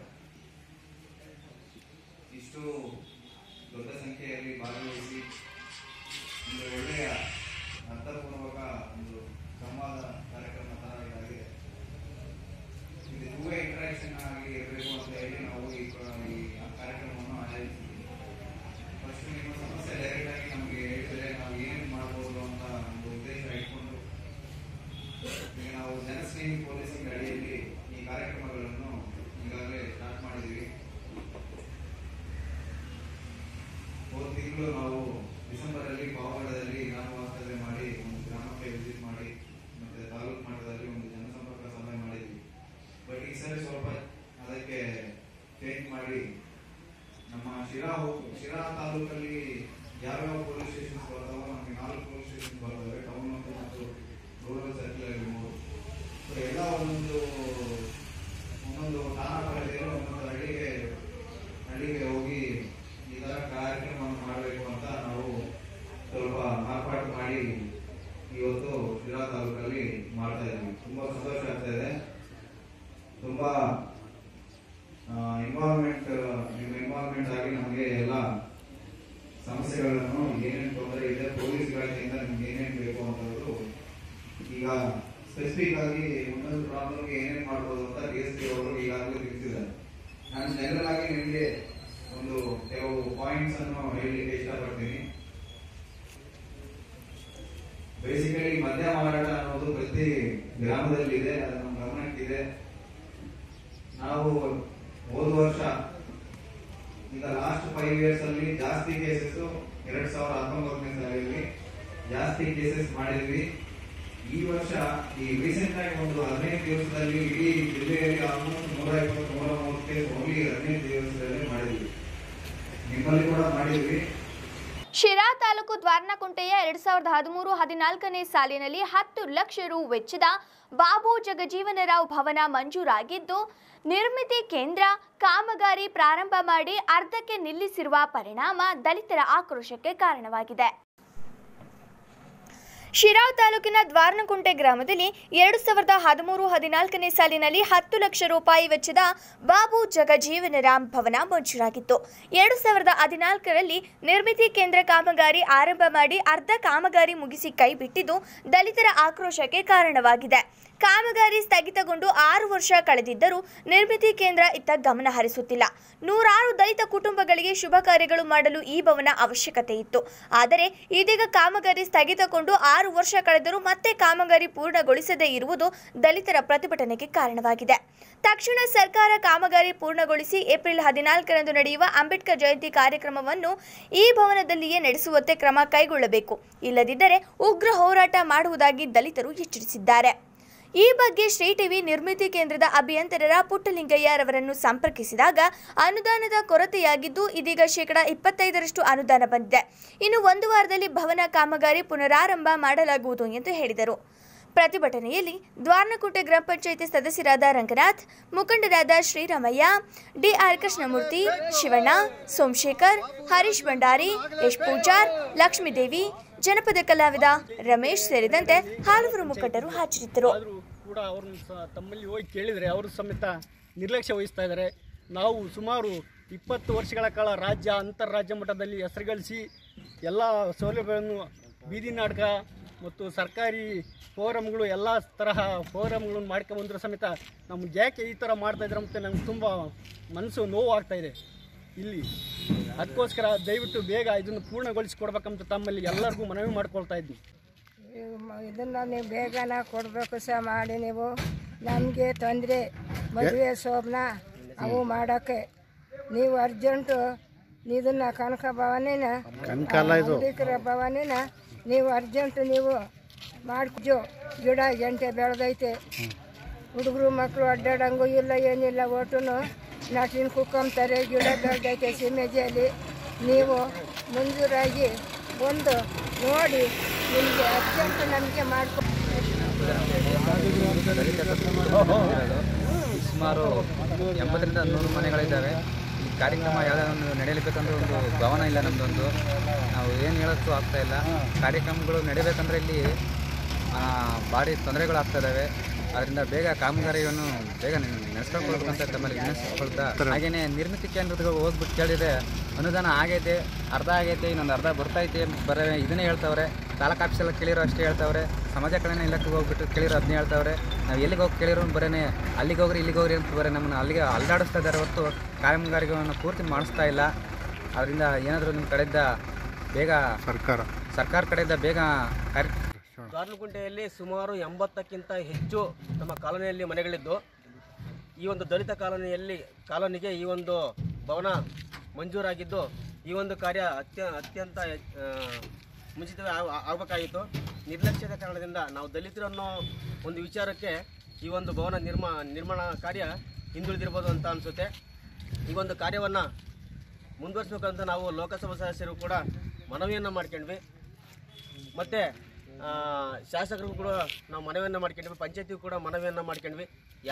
ಇಷ್ಟು ದೊಡ್ಡ ಸಂಖ್ಯೆಯಲ್ಲಿ ಭಾಗವಹಿಸಿ ಒಂದು ಒಳ್ಳೆಯ ಅರ್ಥಪೂರ್ವಕ ಒಂದು ಸಂವಾದ ಕಾರ್ಯಕ್ರಮ ತರ ಇದಾಗಿದೆ. ಇದು ಟೂ ವೇ ಇಂಟರಾಕ್ಷನ್ ಆಗಿ ಇರಬೇಕು ಅಂತ ಹೇಳಿ ನಾವು ಈ ಕಾರ್ಯಕ್ರಮವನ್ನು ಆಯೋಜಿಸಿದ್ದೀವಿ. ಫಸ್ಟ್ ನಿಮ್ಮ ಸಮಸ್ಯೆ ಡೈರೆಕ್ಟ್ ಆಗಿ ನಮಗೆ ಹೇಳಿದರೆ ನಾವು ಏನೇನು ಮಾಡ್ಬೋದು ಅಂತ ಒಂದು ಉದ್ದೇಶ ಇಟ್ಕೊಂಡು ಈಗ ನಾವು ಜನಸ್ನೇಹಿ ಪೊಲೀಸಿಂಗ್ ಅಡಿಯಲ್ಲಿ ಈ ಕಾರ್ಯಕ್ರಮಗಳನ್ನು ಈಗಾಗಲೇ ಸ್ಟಾರ್ಟ್ ಮಾಡಿದ್ದೀವಿ. ಹೋದ ತಿಂಗಳು ನಾವು ಡಿಸೆಂಬರ್ ಅಲ್ಲಿ ಪಾವಗಡದಲ್ಲಿ ಗ್ರಾಮ ವಾಸ್ತವ್ಯ ಮಾಡಿ ಒಂದು ಗ್ರಾಮಕ್ಕೆ ವಿಸಿಟ್ ಮಾಡಿ ಮತ್ತೆ ತಾಲೂಕು ಮಟ್ಟದಲ್ಲಿ ಒಂದು ಜನಸಂಪರ್ಕ ಸಭೆ ಮಾಡಿದ್ವಿ. ಬಟ್ ಈ ಸರಿ ಸ್ವಲ್ಪ ಅದಕ್ಕೆ ಚೇಂಜ್ ಮಾಡಿ ನಮ್ಮ ಶಿರಾ ತಾಲೂಕಲ್ಲಿ ಯಾವ್ಯಾವ ಪೊಲೀಸ್ ಸ್ಟೇಷನ್ಸ್ ಬರ್ತಾವೋ ನಮಗೆ 4 ಪೊಲೀಸ್ ಸ್ಟೇಷನ್ ಬರ್ತವೆ, ಟೌನ್ ಮತ್ತು ರೂರಲ್ ಸರ್ಕಲ್ ಅಲ್ಲಿ 3. ಸೊ ಎಲ್ಲ ಒಂದೊಂದು ಠಾಣಾ ಪರಿಧಿಯಲ್ಲಿ ಒಂದೊಂದು ಹಳ್ಳಿಗೆ ಹೋಗಿ ಈ ತರ ಕಾರ್ಯಕ್ರಮವನ್ನು ಮಾಡಬೇಕು ಅಂತ ನಾವು ಸ್ವಲ್ಪ ಮಾರ್ಪಾಡು ಮಾಡಿ ಇವತ್ತು ಶಿರಾ ತಾಲೂಕಲ್ಲಿ ಮಾಡ್ತಾ ಇದ್ವಿ. ತುಂಬಾ ಸಂತೋಷ ಆಗ್ತಾ ಇದೆ. ತುಂಬಾ ಇನ್ವಾಲ್ವ್ಮೆಂಟ್ ಆಗಿ ನಮಗೆ ಎಲ್ಲ ಸಮಸ್ಯೆಗಳನ್ನು ಏನೇನು ತೊಂದರೆ ಇದೆ, ಪೊಲೀಸ್ ಇಲಾಖೆಯಿಂದ ನಿಮ್ಗೆ ಏನೇನು ಬೇಕು ಅಂತದ್ದು ಈಗ ಸ್ಪೆಸಿಫಿಕ್ ಆಗಿ ಒಂದೊಂದು ಪ್ರಾಬ್ಲಮ್ಗೆ ಏನೇನು ಮಾಡ್ಬೋದು ಅಂತ DSP ಅವರು ಈಗಾಗಲೇ ತಿಳಿಸಿದ್ದಾರೆ. ನಾನು ಜನರಲ್ ಆಗಿ ನಿಮಗೆ ಒಂದು ಕೆಲವು ಪಾಯಿಂಟ್ಸ್ ಅನ್ನು ಹೇಳಲಿಕ್ಕೆ ಇಷ್ಟಪಡ್ತೀನಿ. ಬೇಸಿಕಲಿ ಮದ್ಯ ಮಾರಾಟ ಅನ್ನೋದು ಪ್ರತಿ ಗ್ರಾಮದಲ್ಲಿ ಇದೆ, ಅದು ನಮ್ಮ ಗಮನಕ್ಕಿದೆ. ನಾವು ಹೋದ ವರ್ಷ ಈಗ ಲಾಸ್ಟ್ 5 years ಅಲ್ಲಿ ಜಾಸ್ತಿ ಕೇಸಸ್ 2019ನೇ ಸಾಲಿನಲ್ಲಿ ಜಾಸ್ತಿ ಕೇಸಸ್ ಮಾಡಿದ್ವಿ. ಈ ವರ್ಷ ಈ ರೀಸೆಂಟ್ ಆಗಿ ಒಂದು 15 ದಿವಸದಲ್ಲಿ ಇಡೀ ಜಿಲ್ಲೆಯಲ್ಲಿ ಆಲ್ಮೋಸ್ಟ್ 120-130 ಕೇಸ್ ಓನ್ಲಿ 15 ದಿವಸದಲ್ಲಿ ಮಾಡಿದ್ವಿ. ನಿಮ್ಮಲ್ಲಿ ಕೂಡ ಮಾಡಿದ್ವಿ. ಶಿರಾ ತಾಲೂಕು ದ್ವಾರನಕುಂಟೆಯ 2013-14ನೇ ಸಾಲಿನಲ್ಲಿ 10 ಲಕ್ಷ ರು ವೆಚ್ಚದ ಬಾಬು ಜಗಜೀವನರಾವ್ ಭವನ ಮಂಜೂರಾಗಿದ್ದು, ನಿರ್ಮಿತಿ ಕೇಂದ್ರ ಕಾಮಗಾರಿ ಪ್ರಾರಂಭ ಮಾಡಿ ಅರ್ಧಕ್ಕೆ ನಿಲ್ಲಿಸಿರುವ ಪರಿಣಾಮ ದಲಿತರ ಆಕ್ರೋಶಕ್ಕೆ ಕಾರಣವಾಗಿದೆ. ಶಿರಾ ತಾಲೂಕಿನ ದ್ವಾರನಕುಂಟೆ ಗ್ರಾಮದಲ್ಲಿ 2013-14ನೇ ಸಾಲಿನಲ್ಲಿ 10 ಲಕ್ಷ ರೂಪಾಯಿ ವೆಚ್ಚದ ಬಾಬು ಜಗಜೀವನರಾಮ್ ಭವನ ಮಂಜೂರಾಗಿತ್ತು. 2014ರಲ್ಲಿ ನಿರ್ಮಿತಿ ಕೇಂದ್ರ ಕಾಮಗಾರಿ ಆರಂಭ ಮಾಡಿ ಅರ್ಧ ಕಾಮಗಾರಿ ಮುಗಿಸಿ ಕೈ ಬಿಟ್ಟಿದ್ದು ದಲಿತರ ಆಕ್ರೋಶಕ್ಕೆ ಕಾರಣವಾಗಿದೆ. ಕಾಮಗಾರಿ ಸ್ಥಗಿತಗೊಂಡು 6 ವರ್ಷ ಕಳೆದಿದ್ದರೂ ನಿರ್ಮಿತಿ ಕೇಂದ್ರ ಇತ್ತ ಗಮನ ಹರಿಸುತ್ತಿಲ್ಲ. 100 ದಲಿತ ಕುಟುಂಬಗಳಿಗೆ ಶುಭ ಕಾರ್ಯಗಳು ಮಾಡಲು ಈ ಭವನ ಅವಶ್ಯಕತೆ ಇತ್ತು. ಆದರೆ ಇದೀಗ ಕಾಮಗಾರಿ ಸ್ಥಗಿತಗೊಂಡು 6 ವರ್ಷ ಕಳೆದರೂ ಮತ್ತೆ ಕಾಮಗಾರಿ ಪೂರ್ಣಗೊಳಿಸದೇ ಇರುವುದು ದಲಿತರ ಪ್ರತಿಭಟನೆಗೆ ಕಾರಣವಾಗಿದೆ. ತಕ್ಷಣ ಸರ್ಕಾರ ಕಾಮಗಾರಿ ಪೂರ್ಣಗೊಳಿಸಿ ಏಪ್ರಿಲ್ 14ರಂದು ನಡೆಯುವ ಅಂಬೇಡ್ಕರ್ ಜಯಂತಿ ಕಾರ್ಯಕ್ರಮವನ್ನು ಈ ಭವನದಲ್ಲಿಯೇ ನಡೆಸುವಂತೆ ಕ್ರಮ ಕೈಗೊಳ್ಳಬೇಕು. ಇಲ್ಲದಿದ್ದರೆ ಉಗ್ರ ಹೋರಾಟ ಮಾಡುವುದಾಗಿ ದಲಿತರು ಎಚ್ಚರಿಸಿದ್ದಾರೆ. ಈ ಬಗ್ಗೆ ಶ್ರೀ ಟಿವಿ ನಿರ್ಮಿತಿ ಕೇಂದ್ರದ ಅಭಿಯಂತರರ ಪುಟ್ಟಲಿಂಗಯ್ಯರವರನ್ನು ಸಂಪರ್ಕಿಸಿದಾಗ ಅನುದಾನದ ಕೊರತೆಯಾಗಿದ್ದು ಇದೀಗ 25% ಅನುದಾನ ಬಂದಿದೆ. ಇನ್ನು 1 ವಾರದಲ್ಲಿ ಭವನ ಕಾಮಗಾರಿ ಪುನರಾರಂಭ ಮಾಡಲಾಗುವುದು ಎಂದು ಹೇಳಿದರು. ಪ್ರತಿಭಟನೆಯಲ್ಲಿ ದ್ವಾರನಕುಂಟೆ ಗ್ರಾಮ ಪಂಚಾಯಿತಿ ಸದಸ್ಯರಾದ ರಂಗನಾಥ್, ಮುಖಂಡರಾದ ಶ್ರೀರಾಮಯ್ಯ, ಡಿಆರ್ ಕೃಷ್ಣಮೂರ್ತಿ, ಶಿವಣ್ಣ, ಸೋಮಶೇಖರ್, ಹರೀಶ್ ಭಂಡಾರಿ, ಯಶ್ ಪೂಜಾರ್, ಲಕ್ಷ್ಮೀದೇವಿ, ಜನಪದ ಕಲಾವಿದ ರಮೇಶ್ ಸೇರಿದಂತೆ ಹಲವರು ಮುಖಂಡರು ಹಾಜರಿದ್ದರು. ಕೂಡ ಅವ್ರನ್ನ ತಮ್ಮಲ್ಲಿ ಹೋಗಿ ಕೇಳಿದರೆ ಅವರು ಸಮೇತ ನಿರ್ಲಕ್ಷ್ಯ ವಹಿಸ್ತಾ ಇದ್ದಾರೆ. ನಾವು ಸುಮಾರು 20 ವರ್ಷಗಳ ಕಾಲ ರಾಜ್ಯ ಅಂತಾರಾಜ್ಯ ಮಟ್ಟದಲ್ಲಿ ಹೆಸರುಗಳಿಸಿ ಎಲ್ಲ ಸೌಲಭ್ಯಗಳನ್ನು ಬೀದಿ ನಾಟಕ ಮತ್ತು ಸರ್ಕಾರಿ ಫೋರಮ್ಗಳು ಎಲ್ಲ ತರಹ ಫೋರಮ್ಗಳನ್ನು ಮಾಡ್ಕೊಂಬಂದರೂ ಸಮೇತ ನಮ್ಗೆ ಯಾಕೆ ಈ ಥರ ಮಾಡ್ತಾಯಿದ್ರೆ ಮತ್ತು ನಮ್ಗೆ ತುಂಬ ಮನಸ್ಸು ನೋವು ಆಗ್ತಾಯಿದೆ ಇಲ್ಲಿ. ಅದಕ್ಕೋಸ್ಕರ ದಯವಿಟ್ಟು ಬೇಗ ಇದನ್ನು ಪೂರ್ಣಗೊಳಿಸಿಕೊಡ್ಬೇಕಂತ ತಮ್ಮಲ್ಲಿ ಎಲ್ಲರಿಗೂ ಮನವಿ ಮಾಡ್ಕೊಳ್ತಾ ಇದ್ವಿ. ಇದನ್ನು ನೀವು ಬೇಗನ ಕೊಡಬೇಕು ಸಹ ಮಾಡಿ. ನೀವು ನಮಗೆ ತೊಂದರೆ ಮದುವೆ ಶೋಭನ ಅವು ಮಾಡೋಕ್ಕೆ ನೀವು ಅರ್ಜೆಂಟು ಇದನ್ನು ಕನಕ ಭವನಿನ ಅಂಬೇಡ್ಕರ್ ಭವನಿನ ನೀವು ಅರ್ಜೆಂಟು ನೀವು ಮಾಡ್ಕೊ ಗಿಡ ಗಂಟೆ ಬೆಳೆದೈತೆ. ಹುಡುಗರು ಮಕ್ಕಳು ಅಡ್ಡಾಡಂಗೂ ಇಲ್ಲ, ಏನಿಲ್ಲ. ಒಟ್ಟು ನಾಟಿನ ಕುಕ್ಕೊಂತಾರೆ. ಗಿಡ ಬೆಳೆದೈತೆ ಸೀಮೆಜೆಯಲ್ಲಿ. ನೀವು ಮಂಜೂರಾಗಿ ಬಂದು ನೋಡಿ ನಿಮಗೆ ಅತ್ಯಂತ ನಂಬಿಕೆ ಮಾಡ್ಕೊ. ಸುಮಾರು 80ರಿಂದ 100 ಮನೆಗಳಿದ್ದಾವೆ. ಈ ಕಾರ್ಯಕ್ರಮ ಯಾವುದಾದ್ರು ನಡೆಯಲೇಬೇಕಂದ್ರೆ ಒಂದು ಭವನ ಇಲ್ಲ ನಮ್ಮದೊಂದು. ನಾವು ಏನು ಹೇಳೋಕ್ಕೂ ಆಗ್ತಾಯಿಲ್ಲ. ಕಾರ್ಯಕ್ರಮಗಳು ನಡೀಬೇಕಂದ್ರೆ ಇಲ್ಲಿ ಭಾರಿ ತೊಂದರೆಗಳಾಗ್ತಾಯಿದ್ದಾವೆ. ಅದರಿಂದ ಬೇಗ ಕಾಮಗಾರಿಯನ್ನು ಬೇಗ ನಡೆಸ್ಕೊಳ್ಬೇಕಂತ ತಮ್ಮಲ್ಲಿ ವಿನಂತಿಸ್ಕೊಳ್ತಾ, ಹಾಗೆಯೇ ನಿರ್ಮಿತಿ ಕೇಂದ್ರಗಳು ಹೋಗ್ಬಿಟ್ಟು ಕೇಳಿದರೆ ಅನುದಾನ ಆಗೈತೆ, ಅರ್ಧ ಆಗೈತೆ, ಇನ್ನೊಂದು ಅರ್ಧ ಬರ್ತೈತೆ ಇದನ್ನೇ ಹೇಳ್ತಾವ್ರೆ. ತಾಲೂಕು ಆಫೀಸೆಲ್ಲ ಕೇಳಿರೋ ಅಷ್ಟೇ ಹೇಳ್ತಾವ್ರೆ. ಸಮಾಜ ಕಲ್ಯಾಣ ಇಲಾಖೆಗೆ ಹೋಗ್ಬಿಟ್ಟು ಕೇಳಿರೋ ಅದನ್ನೇ ಹೇಳ್ತಾವ್ರೆ. ನಾವು ಎಲ್ಲಿಗೆ ಹೋಗಿ ಕೇಳಿರೋ ಬರೇ ಅಲ್ಲಿಗೆ ಹೋಗ್ರಿ ಇಲ್ಲಿಗೆ ಹೋಗ್ರಿ ಅಂತ ಬರೀ ನಮ್ಮನ್ನು ಅಲ್ಲಿಗೆ ಅಲ್ಲಾಡಿಸ್ತಾ ಇದ್ದಾರೆ ಹೊರತು ಕಾಮಗಾರಿಗಳನ್ನು ಪೂರ್ತಿ ಮಾಡಿಸ್ತಾ ಇಲ್ಲ. ಅದರಿಂದ ಏನಾದರೂ ನಿಮ್ಮ ಕಡೆಯಿಂದ ಬೇಗ ಸರ್ಕಾರ ಕಡೆಯಿಂದ ಬೇಗ ಗಾರ್ಲುಕುಂಟೆಯಲ್ಲಿ ಸುಮಾರು 80ಕ್ಕಿಂತ ಹೆಚ್ಚು ನಮ್ಮ ಕಾಲೋನಿಯಲ್ಲಿ ಮನೆಗಳಿದ್ದು, ಈ ಒಂದು ದಲಿತ ಕಾಲೋನಿಗೆ ಈ ಒಂದು ಭವನ ಮಂಜೂರಾಗಿದ್ದು, ಈ ಒಂದು ಕಾರ್ಯ ಅತ್ಯಂತ ಮುಂಚಿತವೇ ಆಗಬೇಕಾಗಿತ್ತು. ನಿರ್ಲಕ್ಷ್ಯದ ಕಾರಣದಿಂದ ನಾವು ದಲಿತರು ಅನ್ನೋ ಒಂದು ವಿಚಾರಕ್ಕೆ ಈ ಒಂದು ಭವನ ನಿರ್ಮಾಣ ಕಾರ್ಯ ಹಿಂದುಳಿದಿರ್ಬೋದು ಅಂತ ಅನಿಸುತ್ತೆ. ಈ ಒಂದು ಕಾರ್ಯವನ್ನು ಮುಂದುವರಿಸಬೇಕಂತ ನಾವು ಲೋಕಸಭಾ ಸದಸ್ಯರು ಕೂಡ ಮನವಿಯನ್ನು ಮಾಡ್ಕೊಂಡ್ವಿ. ಮತ್ತು ಶಾಸಕರಿಗೂ ಕೂಡ ನಾವು ಮನವಿಯನ್ನು ಮಾಡ್ಕೊಂಡ್ವಿ, ಪಂಚಾಯತಿಗೂ ಕೂಡ ಮನವಿಯನ್ನು ಮಾಡ್ಕೊಂಡ್ವಿ.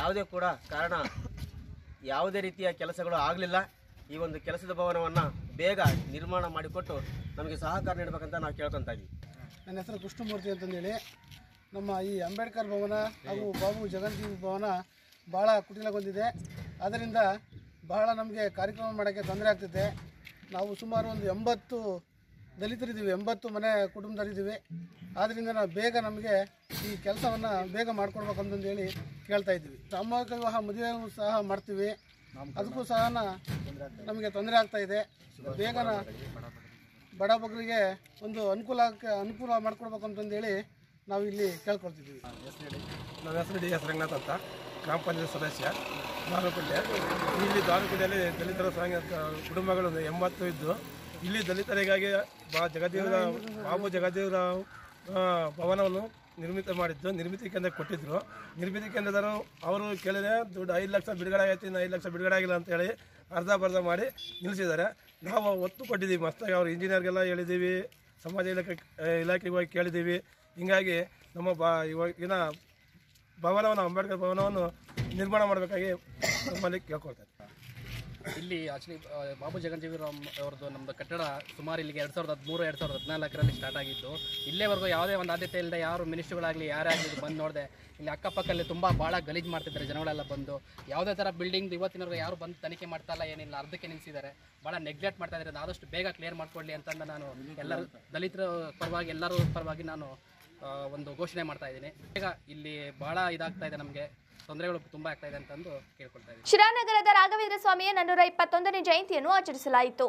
ಯಾವುದೇ ರೀತಿಯ ಕೆಲಸಗಳು ಆಗಲಿಲ್ಲ. ಈ ಒಂದು ಕೆಲಸದ ಭವನವನ್ನು ಬೇಗ ನಿರ್ಮಾಣ ಮಾಡಿಕೊಟ್ಟು ನಮಗೆ ಸಹಕಾರ ನೀಡಬೇಕಂತ ನಾವು ಕೇಳ್ಕೊತಾ ಇದ್ದೀವಿ. ನನ್ನ ಹೆಸರು ಕೃಷ್ಣಮೂರ್ತಿ ಅಂತಂದೇಳಿ. ನಮ್ಮ ಈ ಅಂಬೇಡ್ಕರ್ ಭವನ ಹಾಗೂ ಬಾಬು ಜಗಜೀವಿ ಭವನ ಭಾಳ ಕುಟಿಲಗೊಂಡಿದೆ. ಅದರಿಂದ ಬಹಳ ನಮಗೆ ಕಾರ್ಯಕ್ರಮ ಮಾಡೋಕ್ಕೆ ತೊಂದರೆ ಆಗ್ತೈತೆ. ನಾವು ಸುಮಾರು ಒಂದು 80 ದಲಿತರಿದ್ದೀವಿ, 80 ಮನೆ ಕುಟುಂಬದಲ್ಲಿದ್ದೀವಿ. ಆದ್ದರಿಂದ ನಾವು ಬೇಗ ನಮಗೆ ಈ ಕೆಲಸವನ್ನು ಬೇಗ ಮಾಡಿಕೊಡ್ಬೇಕು ಅಂತಂದೇಳಿ ಕೇಳ್ತಾ ಇದ್ದೀವಿ. ಸಾಮೂಹಿಕ ವಿವಾಹ ಮದುವೆಗೂ ಸಹ ಮಾಡ್ತೀವಿ, ಅದಕ್ಕೂ ಸಹ ನಮಗೆ ತೊಂದರೆ ಆಗ್ತಾಯಿದೆ. ಬೇಗನ ಬಡ ಬಗ್ಗರಿಗೆ ಒಂದು ಅನುಕೂಲ ಮಾಡಿಕೊಡ್ಬೇಕು ಅಂತಂದೇಳಿ ನಾವು ಇಲ್ಲಿ ಕೇಳ್ಕೊಳ್ತಿದ್ದೀವಿ. ನನ್ನ ಹೆಸರು ಡಿ ಎಸ್ ರಂಗನಾಥ್ ಅಂತ, ಗ್ರಾಮ ಪಂಚಾಯತ್ ಸದಸ್ಯ, ದಾರುಕುಂಟೆ. ಇಲ್ಲಿ ದಾರುಕುಂಟೆಯಲ್ಲಿ ದಲಿತರ ಕುಟುಂಬಗಳು 80 ಇದ್ದು, ಇಲ್ಲಿ ದಲಿತರಿಗಾಗಿ ಬಾಬು ಜಗಜೀವರಾವ್ ಭವನವನ್ನು ನಿರ್ಮಿತ ಮಾಡಿದ್ದು. ನಿರ್ಮಿತಿ ಕೇಂದ್ರ ಕೊಟ್ಟಿದ್ದರು. ನಿರ್ಮಿತಿ ಕೇಂದ್ರದವರು ಅವರು ಕೇಳಿದರೆ ದುಡ್ಡು 5 ಲಕ್ಷ ಬಿಡುಗಡೆ ಆಗೈತಿ, 5 ಲಕ್ಷ ಬಿಡುಗಡೆ ಆಗಿಲ್ಲ ಅಂತೇಳಿ ಅರ್ಧ ಮಾಡಿ ನಿಲ್ಲಿಸಿದ್ದಾರೆ. ನಾವು ಒತ್ತು ಕೊಟ್ಟಿದ್ದೀವಿ ಮಸ್ತಾಗಿ. ಅವರು ಇಂಜಿನಿಯರ್ಗೆಲ್ಲ ಹೇಳಿದ್ದೀವಿ, ಸಮಾಜ ಇಲಾಖೆಗೆ ಹೋಗಿ ಕೇಳಿದ್ದೀವಿ. ಹೀಗಾಗಿ ನಮ್ಮ ಇವಾಗಿನ ಭವನವನ್ನು, ಅಂಬೇಡ್ಕರ್ ಭವನವನ್ನು ನಿರ್ಮಾಣ ಮಾಡಬೇಕಾಗಿ ನಮ್ಮಲ್ಲಿ ಕೇಳ್ಕೊಳ್ತಾರೆ. ಇಲ್ಲಿ ಆಕ್ಚುಲಿ ಬಾಬು ಜಗಜೀವರಾಮ್ ಅವ್ರದ್ದು ನಮ್ಮದು ಕಟ್ಟಡ ಸುಮಾರು ಇಲ್ಲಿಗೆ 2013-2014 ಸ್ಟಾರ್ಟ್ ಆಗಿದ್ದು. ಇಲ್ಲೇವರೆಗೂ ಯಾವುದೇ ಒಂದು ಆದ್ಯತೆ ಇಲ್ಲದೆ ಯಾರು ಮಿನಿಸ್ಟ್ರುಗಳಾಗಲಿ ಯಾರೇ ಆಗಲಿ ಬಂದು ನೋಡಿದೆ. ಇಲ್ಲಿ ಅಕ್ಕಪಕ್ಕಲ್ಲಿ ಭಾಳ ಗಲೀಜು ಮಾಡ್ತಿದ್ದಾರೆ ಜನಗಳೆಲ್ಲ ಬಂದು. ಯಾವುದೇ ಥರ ಬಿಲ್ಡಿಂಗ್ ಇವತ್ತಿನವರೆಗೂ ಯಾರು ಬಂದು ತನಿಖೆ ಮಾಡ್ತಾಯಿಲ್ಲ, ಏನಿಲ್ಲ, ಅರ್ಧಕ್ಕೆ ನಿಲ್ಲಿಸಿದ್ದಾರೆ. ಭಾಳ ನೆಗ್ಲೆಕ್ಟ್ ಮಾಡ್ತಾ ಇದ್ದಾರೆ. ಆದಷ್ಟು ಬೇಗ ಕ್ಲಿಯರ್ ಮಾಡಿಕೊಡ್ಲಿ ಅಂತಂದು ನಾನು ಎಲ್ಲರೂ ದಲಿತರ ಪರವಾಗಿ ಎಲ್ಲರೂ ಪರವಾಗಿ ನಾನು ಒಂದು ಘೋಷಣೆ ಮಾಡ್ತಾ ಇದ್ದೀನಿ. ಬೇಗ ಇಲ್ಲಿ ಭಾಳ ಇದಾಗ್ತಾ ಇದೆ, ನಮಗೆ ತೊಂದರೆಗಳು ತುಂಬ ಆಗ್ತಾ ಇದೆ ಅಂತಂದು ಕೇಳ್ಕೊಳ್ತಾ ಇದ್ದೀನಿ. ಶಿರಾನಗರದ ರಾಘವೇಂದ್ರ ಸ್ವಾಮಿಯ 421ನೇ ಜಯಂತಿಯನ್ನು ಆಚರಿಸಲಾಯಿತು.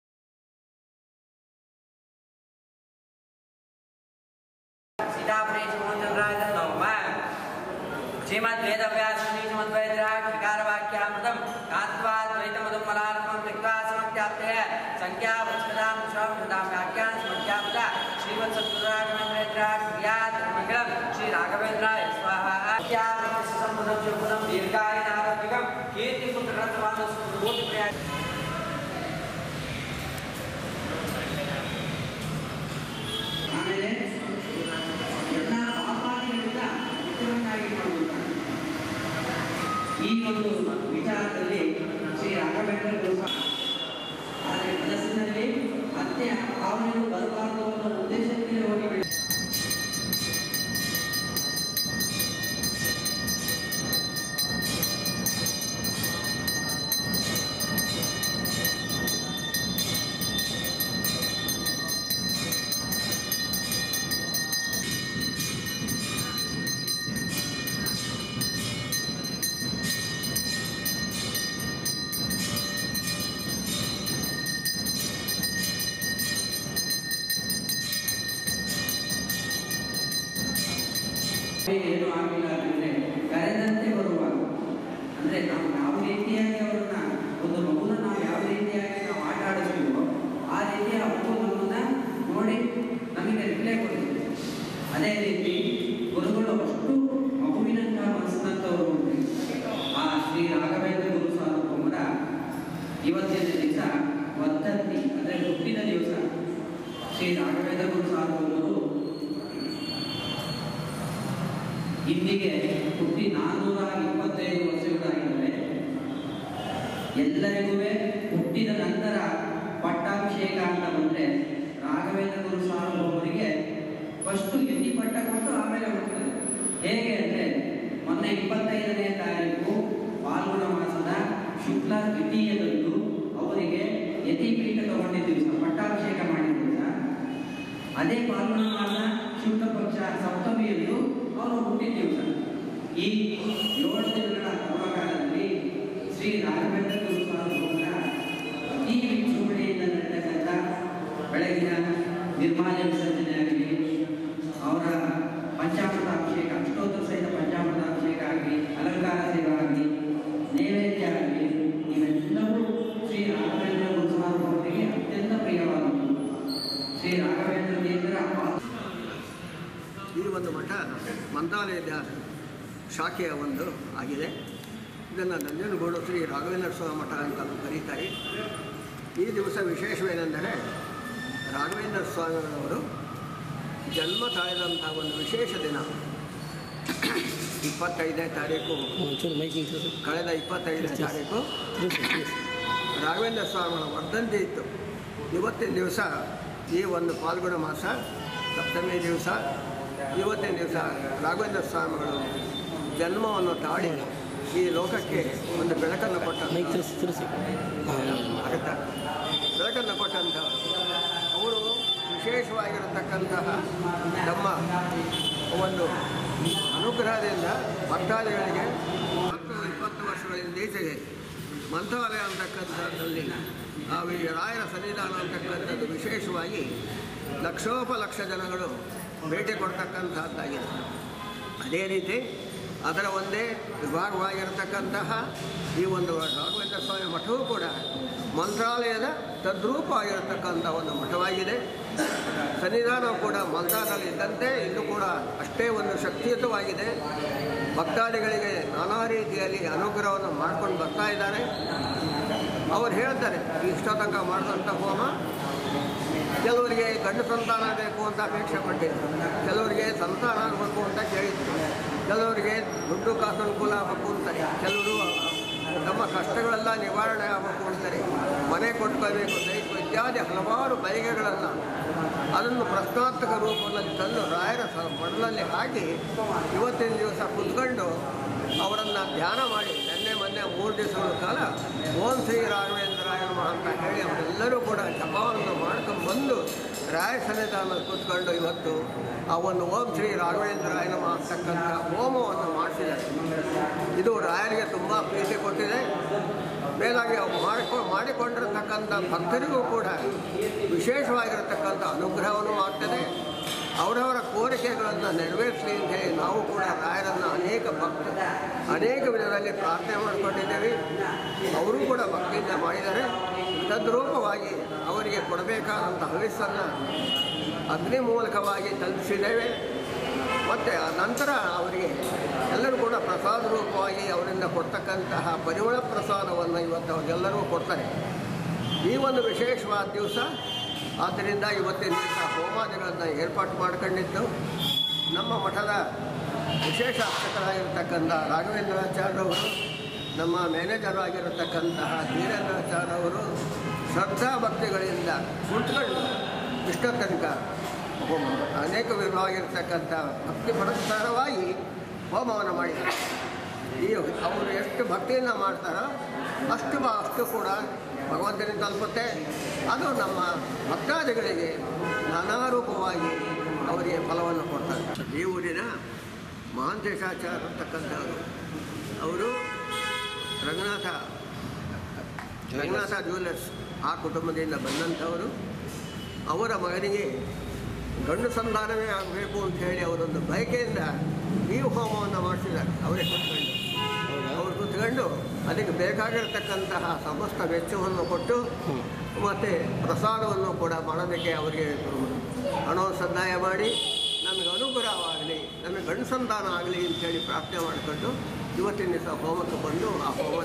श्रीमद् वेदव्यास मुनिमद्वैद्राक्षिकारवाक्यामृतं कात्वाद्वैतमदं मलार्पं त्यक्त्वा समत्याप्ते संख्यावत्सदां स्वमृतां व्याख्यान समत्याप्ता श्रीवत्सत्पुराणमन्त्रैद्राक्षियात् श्री राघवेन्द्राय स्वाहा संबुधं शुभुदं दीर्घाय नारदिकं कीर्तिपुत्ररत्नवादं सुप्रभूतप्रया ಈ ಒಂದು ವಿಚಾರದಲ್ಲಿ ಶ್ರೀ ರಾಘವೇಂದ್ರ ಆದರೆ ಮನಸ್ಸಿನಲ್ಲಿ ಮತ್ತೆ ಭಾವನೆಗಳು ಬರಬಾರದು ಅನ್ನೋ ಉದ್ದೇಶಕ್ಕೆ ಹೋಗಿ ಏನು ಆಗಿಲ್ಲ ಅಂದರೆ ಕರೆದಂತೆ ಬರುವಾಗ ಅಂದರೆ ನಾವು ಯಾವ ರೀತಿಯಾಗಿ ಅವರನ್ನ ಒಂದು ಮಗುನ ನಾವು ಯಾವ ರೀತಿಯಾಗಿ ನಾವು ಆಟ ಆಡಿಸ್ತೀವೋ ಆ ರೀತಿ ಆ ಮಗು ನಮ್ಮನ್ನ ನೋಡಿ ನಮಗೆ ರಿಪ್ಲೈ ಕೊಡ್ತೀವಿ. ಅದೇ ರೀತಿ ಶ್ರೀ ರಾಘವೇಂದ್ರ ಗುರು ಸಾರ್ವಭೌಮರ ಇವತ್ತಿನ ದಿವಸ ವರ್ಧಂತಿ ಅಂದರೆ ಹುಟ್ಟಿದ ದಿವಸ. ಶ್ರೀ ರಾಘವೇಂದ್ರ ಗುರು ಸಾರ್ವಭೌಮರು ಇಂದಿಗೆ ಹುಟ್ಟಿ 425 ವರ್ಷಗಳಾಗಿದ್ದಾವೆ. ಎಲ್ಲರಿಗೂ ಹುಟ್ಟಿದ ನಂತರ ಪಟ್ಟಾಭಿಷೇಕ ಅಂತ ಬಂದರೆ ರಾಘವೇಂದ್ರ ಗುರು ಸಾರ್ವಭೌಮರಿಗೆ ಫಸ್ಟು ಯತಿ ಪಟ್ಟ ಕೊಟ್ಟು ಆಮೇಲೆ ಹುಟ್ಟುತ್ತದೆ. ಹೇಗೆ ಅಂದರೆ ಮೊನ್ನೆ 25ನೇ ತಾರೀಕು ಫಾಲ್ಗುಣ ಮಾಸದ ಶುಕ್ಲ ದ್ವಿತೀಯದಂದು ಅವರಿಗೆ ಯತಿಪೀಠ ತಗೊಂಡಿದ್ದ ದಿವಸ, ಪಟ್ಟಾಭಿಷೇಕ ಮಾಡಿದ ದಿವಸ. ಅದೇ ಫಾಲ್ಗುಣ ಮಾಸ ಶುಕ್ಲ ಪಕ್ಷ ಸಪ್ತಮಿಯಂದು ಅವರು ಹುಟ್ಟಿದ ದಿವಸ. ಈ 7 ದಿನಗಳ ಪರ್ವಕಾಲದಲ್ಲಿ ಶ್ರೀ ರಾಘವೇಂದ್ರ ಗುರು ಸಾರ್ವಭೌಮರ ಅತಿ ವಿಜೃಂಭಣೆಯಿಂದ ನಡೆತಕ್ಕಂಥ ಬೆಳಗಿನ ನಿರ್ಮಾಲ್ಯ ವಿಸರ್ಜನೆ ಆಗಲಿ, ಅವರ ಪಂಚಾಮೃತಾಭಿಷೇಕ, ಅಷ್ಟೋತ್ತರ ಸಹಿತ ಪಂಚಾಮೃತಾಭಿಷೇಕ ಆಗಲಿ, ಅಲಂಕಾರ ಸೇವೆ ಆಗಲಿ, ನೈವೇದ್ಯ ಆಗಲಿ, ಇವೆಲ್ಲವೂ ಶ್ರೀ ರಾಘವೇಂದ್ರ ಗುರು ಸಾರ್ವಭೌಮರಿಗೆ ಅತ್ಯಂತ ಪ್ರಿಯವಾದದ್ದು. ಶ್ರೀ ರಾಘವೇಂದ್ರ ದೇವರ ಈ ಒಂದು ಮಠ ಮಂತ್ರಾಲಯದ ಶಾಖೆಯ ಒಂದು ಆಗಿದೆ. ಇದನ್ನು ನಂಜನಗೂಡು ಶ್ರೀ ರಾಘವೇಂದ್ರ ಸ್ವಾಮಿ ಮಠ ಅಂತ ಕರೀತಾರೆ. ಈ ದಿವಸ ವಿಶೇಷವೇನೆಂದರೆ ರಾಘವೇಂದ್ರ ಸ್ವಾಮಿಗಳವರು ಜನ್ಮ ತಾಳಿದಂಥ ಒಂದು ವಿಶೇಷ ದಿನ. 25ನೇ ತಾರೀಕು, ಕಳೆದ 25ನೇ ತಾರೀಕು ರಾಘವೇಂದ್ರ ಸ್ವಾಮಿಗಳ ವರ್ಧಂತಿ ಇತ್ತು. ಇವತ್ತಿನ ದಿವಸ ಈ ಒಂದು ಫಾಲ್ಗುಣ ಮಾಸ ಸಪ್ತಮಿ ದಿವಸ, ಇವತ್ತಿನ ದಿವಸ ರಾಘವೇಂದ್ರ ಸ್ವಾಮಿಗಳು ಜನ್ಮವನ್ನು ತಾಳಿ ಈ ಲೋಕಕ್ಕೆ ಒಂದು ಬೆಳಕನ್ನು ಬೆಳಕನ್ನು ಕೊಟ್ಟಂಥ ಅವರು ವಿಶೇಷವಾಗಿರತಕ್ಕಂತಹ ನಮ್ಮ ಒಂದು ಅನುಗ್ರಹದಿಂದ ಭಕ್ತಾದಿಗಳಿಗೆ 20 ವರ್ಷಗಳಿಂದ ಈಚೆಗೆ ಮಂತ್ರಾಲಯ ಅಂತಕ್ಕಂಥದ್ದಲ್ಲಿ ಆ ರಾಯರ ಸನ್ನಿಧಾನ ಅಂತಕ್ಕಂಥದ್ದು ವಿಶೇಷವಾಗಿ ಲಕ್ಷೋಪಲಕ್ಷ ಜನಗಳು ಭೇಟಿ ಕೊಡ್ತಕ್ಕಂಥದ್ದಾಗಿದೆ. ಅದೇ ರೀತಿ ಅದರ ಒಂದೇ ವಿಭಾಗವಾಗಿರತಕ್ಕಂತಹ ಈ ಒಂದು ರಾಘವೇಂದ್ರ ಸ್ವಾಮಿ ಮಠವೂ ಕೂಡ ಮಂತ್ರಾಲಯದ ತದ್ರೂಪ ಆಗಿರತಕ್ಕಂಥ ಒಂದು ಮಠವಾಗಿದೆ. ಸನ್ನಿಧಾನವು ಕೂಡ ಮಂತ್ರಾಲಯದಲ್ಲಿ ಇದ್ದಂತೆ ಇಲ್ಲೂ ಕೂಡ ಅಷ್ಟೇ ಒಂದು ಶಕ್ತಿಯುತವಾಗಿದೆ. ಭಕ್ತಾದಿಗಳಿಗೆ ನಾನಾ ರೀತಿಯಲ್ಲಿ ಅನುಗ್ರಹವನ್ನು ಮಾಡ್ಕೊಂಡು ಬರ್ತಾ ಇದ್ದಾರೆ. ಅವರು ಹೇಳ್ತಾರೆ, ಇಷ್ಟ ತನಕ ಮಾಡಿದಂಥ ಹೋಮ ಕೆಲವರಿಗೆ ಗಂಡು ಸಂತಾನ ಬೇಕು ಅಂತ ಅಪೇಕ್ಷೆ ಪಟ್ಟಿದ್ರು, ಕೆಲವರಿಗೆ ಸಂತಾನ ಆಗಬೇಕು ಅಂತ ಕೇಳಿದ್ರು, ಕೆಲವರಿಗೆ ದುಡ್ಡು ಕಾಸು ಅನುಕೂಲ ಆಗಬೇಕು ಅಂತಾರೆ, ಕೆಲವರು ತಮ್ಮ ಕಷ್ಟಗಳೆಲ್ಲ ನಿವಾರಣೆ ಆಗಬೇಕು ಅಂತಾರೆ, ಮನೆ ಕೊಟ್ಕೋಬೇಕು ಸೈಟ್ ಇತ್ಯಾದಿ ಹಲವಾರು ಬಯಕೆಗಳನ್ನು ಅದನ್ನು ಪ್ರಶ್ನಾರ್ಥಕ ರೂಪದಲ್ಲಿ ತಂದು ರಾಯರ ಮಠದಲ್ಲಿ ಹಾಕಿ ಇವತ್ತಿನ ದಿವಸ ಕುತ್ಕೊಂಡು ಅವರನ್ನು ಧ್ಯಾನ ಮಾಡಿ ಮೊನ್ನೆ 3 ದಿವಸಗಳ ಕಾಲ ಓಂ ಶ್ರೀ ರಾಘವೇಂದ್ರಾಯ ನಮಃ ಅಂತ ಹೇಳಿ ಅವರೆಲ್ಲರೂ ಕೂಡ ಜಪವನ್ನು ಮಾಡ್ಕೊಂಡು ಬಂದು ರಾಯ ಸನ್ನಿಧಾನದಲ್ಲಿ ಕೂತ್ಕೊಂಡು ಇವತ್ತು ಆ ಒಂದು ಓಂ ಶ್ರೀ ರಾಘವೇಂದ್ರಾಯ ನಮಃ ಅಂತಕ್ಕಂಥ ಹೋಮವನ್ನು ಮಾಡಿಸಿದ್ದಾರೆ. ಇದು ರಾಯರಿಗೆ ತುಂಬ ಪ್ರೀತಿ ಕೊಟ್ಟಿದೆ. ಮೇಲಾಗಿ ಮಾಡಿಕೊಂಡಿರತಕ್ಕಂಥ ಭಕ್ತರಿಗೂ ಕೂಡ ವಿಶೇಷವಾಗಿರತಕ್ಕಂಥ ಅನುಗ್ರಹವನ್ನು ಮಾಡ್ತದೆ. ಅವರವರ ಕೋರಿಕೆಗಳನ್ನು ನೆರವೇರಿಸಲಿ ಅಂತ ಹೇಳಿ ನಾವು ಕೂಡ ರಾಯರನ್ನು ಅನೇಕ ವಿಧದಲ್ಲಿ ಪ್ರಾರ್ಥನೆ ಮಾಡಿಕೊಂಡಿದ್ದೇವೆ. ಅವರು ಕೂಡ ಭಕ್ತಿಯಿಂದ ಮಾಡಿದ್ದಾರೆ. ತದ್ರೂಪವಾಗಿ ಅವರಿಗೆ ಕೊಡಬೇಕಾದಂಥ ಹವಿಸ್ಸನ್ನು ಅಗ್ನಿ ಮೂಲಕವಾಗಿ ತಲುಪಿಸಿದ್ದೇವೆ. ಮತ್ತು ನಂತರ ಅವರಿಗೆ ಎಲ್ಲರೂ ಕೂಡ ಪ್ರಸಾದ ರೂಪವಾಗಿ ಅವರಿಂದ ಕೊಡ್ತಕ್ಕಂತಹ ಪರಿಮಳ ಪ್ರಸಾದವನ್ನು ಇವತ್ತು ಅವರೆಲ್ಲರೂ ಕೊಡ್ತಾರೆ. ಈ ಒಂದು ವಿಶೇಷವಾದ ದಿವಸ ಆದ್ದರಿಂದ ಇವತ್ತಿನ ದಿವಸ ಹೋಮಾದಿಗಳನ್ನು ಏರ್ಪಾಟು ಮಾಡ್ಕೊಂಡಿದ್ದು ನಮ್ಮ ಮಠದ ವಿಶೇಷ ಅರ್ಚಕರಾಗಿರ್ತಕ್ಕಂಥ ರಾಘವೇಂದ್ರಾಚಾರ್ಯವರು, ನಮ್ಮ ಮ್ಯಾನೇಜರ್ ಆಗಿರತಕ್ಕಂತಹ ಧೀರೇಂದ್ರಾಚಾರ್ಯವರು ಶ್ರದ್ಧಾ ಭಕ್ತಿಗಳಿಂದ ಕುತ್ಕೊಂಡು ಇಷ್ಟ ತನಕ ಅನೇಕ ವಿಧವಾಗಿರ್ತಕ್ಕಂಥ ಭಕ್ತಿ ಪುರಸ್ಕಾರವಾಗಿ ಹೋಮವನ್ನು ಮಾಡಿದ್ದಾರೆ. ಈ ಅವರು ಎಷ್ಟು ಭಕ್ತಿಯನ್ನು ಮಾಡ್ತಾರೋ ಅಷ್ಟು ಕೂಡ ಭಗವಂತನಿಗೆ ತಲುಪುತ್ತೆ. ಅದು ನಮ್ಮ ಭಕ್ತಾದಿಗಳಿಗೆ ನಾನಾ ರೂಪವಾಗಿ ಅವರಿಗೆ ಫಲವನ್ನು ಕೊಡ್ತಾರೆ. ಈ ಊರಿನ ಮಹಾಂತೇಶಾಚಾರ್ಯ ಇರ್ತಕ್ಕಂಥವರು ಅವರು ರಂಗನಾಥ ಜ್ಯುವೆಲ್ಲರ್ಸ್ ಆ ಕುಟುಂಬದಿಂದ ಬಂದಂಥವರು. ಅವರ ಮಗನಿಗೆ ಗಂಡು ಸಂತಾನವೇ ಆಗಬೇಕು ಅಂತ ಹೇಳಿ ಅವರೊಂದು ಬಯಕೆಯಿಂದ ಈ ಹೋಮವನ್ನು ಮಾಡಿಸಿದ್ದಾರೆ. ಅವರೇ ಕೂತ್ಕೊಂಡು ಅದಕ್ಕೆ ಬೇಕಾಗಿರತಕ್ಕಂತಹ ಸಮಸ್ತ ವೆಚ್ಚವನ್ನು ಕೊಟ್ಟು ಮತ್ತು ಪ್ರಸಾದವನ್ನು ಕೂಡ ಮಾಡೋದಕ್ಕೆ ಅವರಿಗೆ ಹಣವನ್ನು ಸಹಾಯ ಮಾಡಿ ನಮಗೆ ಅನುಗ್ರಹವಾಗಲಿ, ನಮಗೆ ಗಂಡು ಸಂತಾನ ಆಗಲಿ ಅಂತೇಳಿ ಪ್ರಾರ್ಥನೆ ಮಾಡಿಕೊಂಡು ಇವತ್ತಿನ ದಿವಸ ಹೋಮಕ್ಕೆ ಬಂದು ಆ ಹೋಮ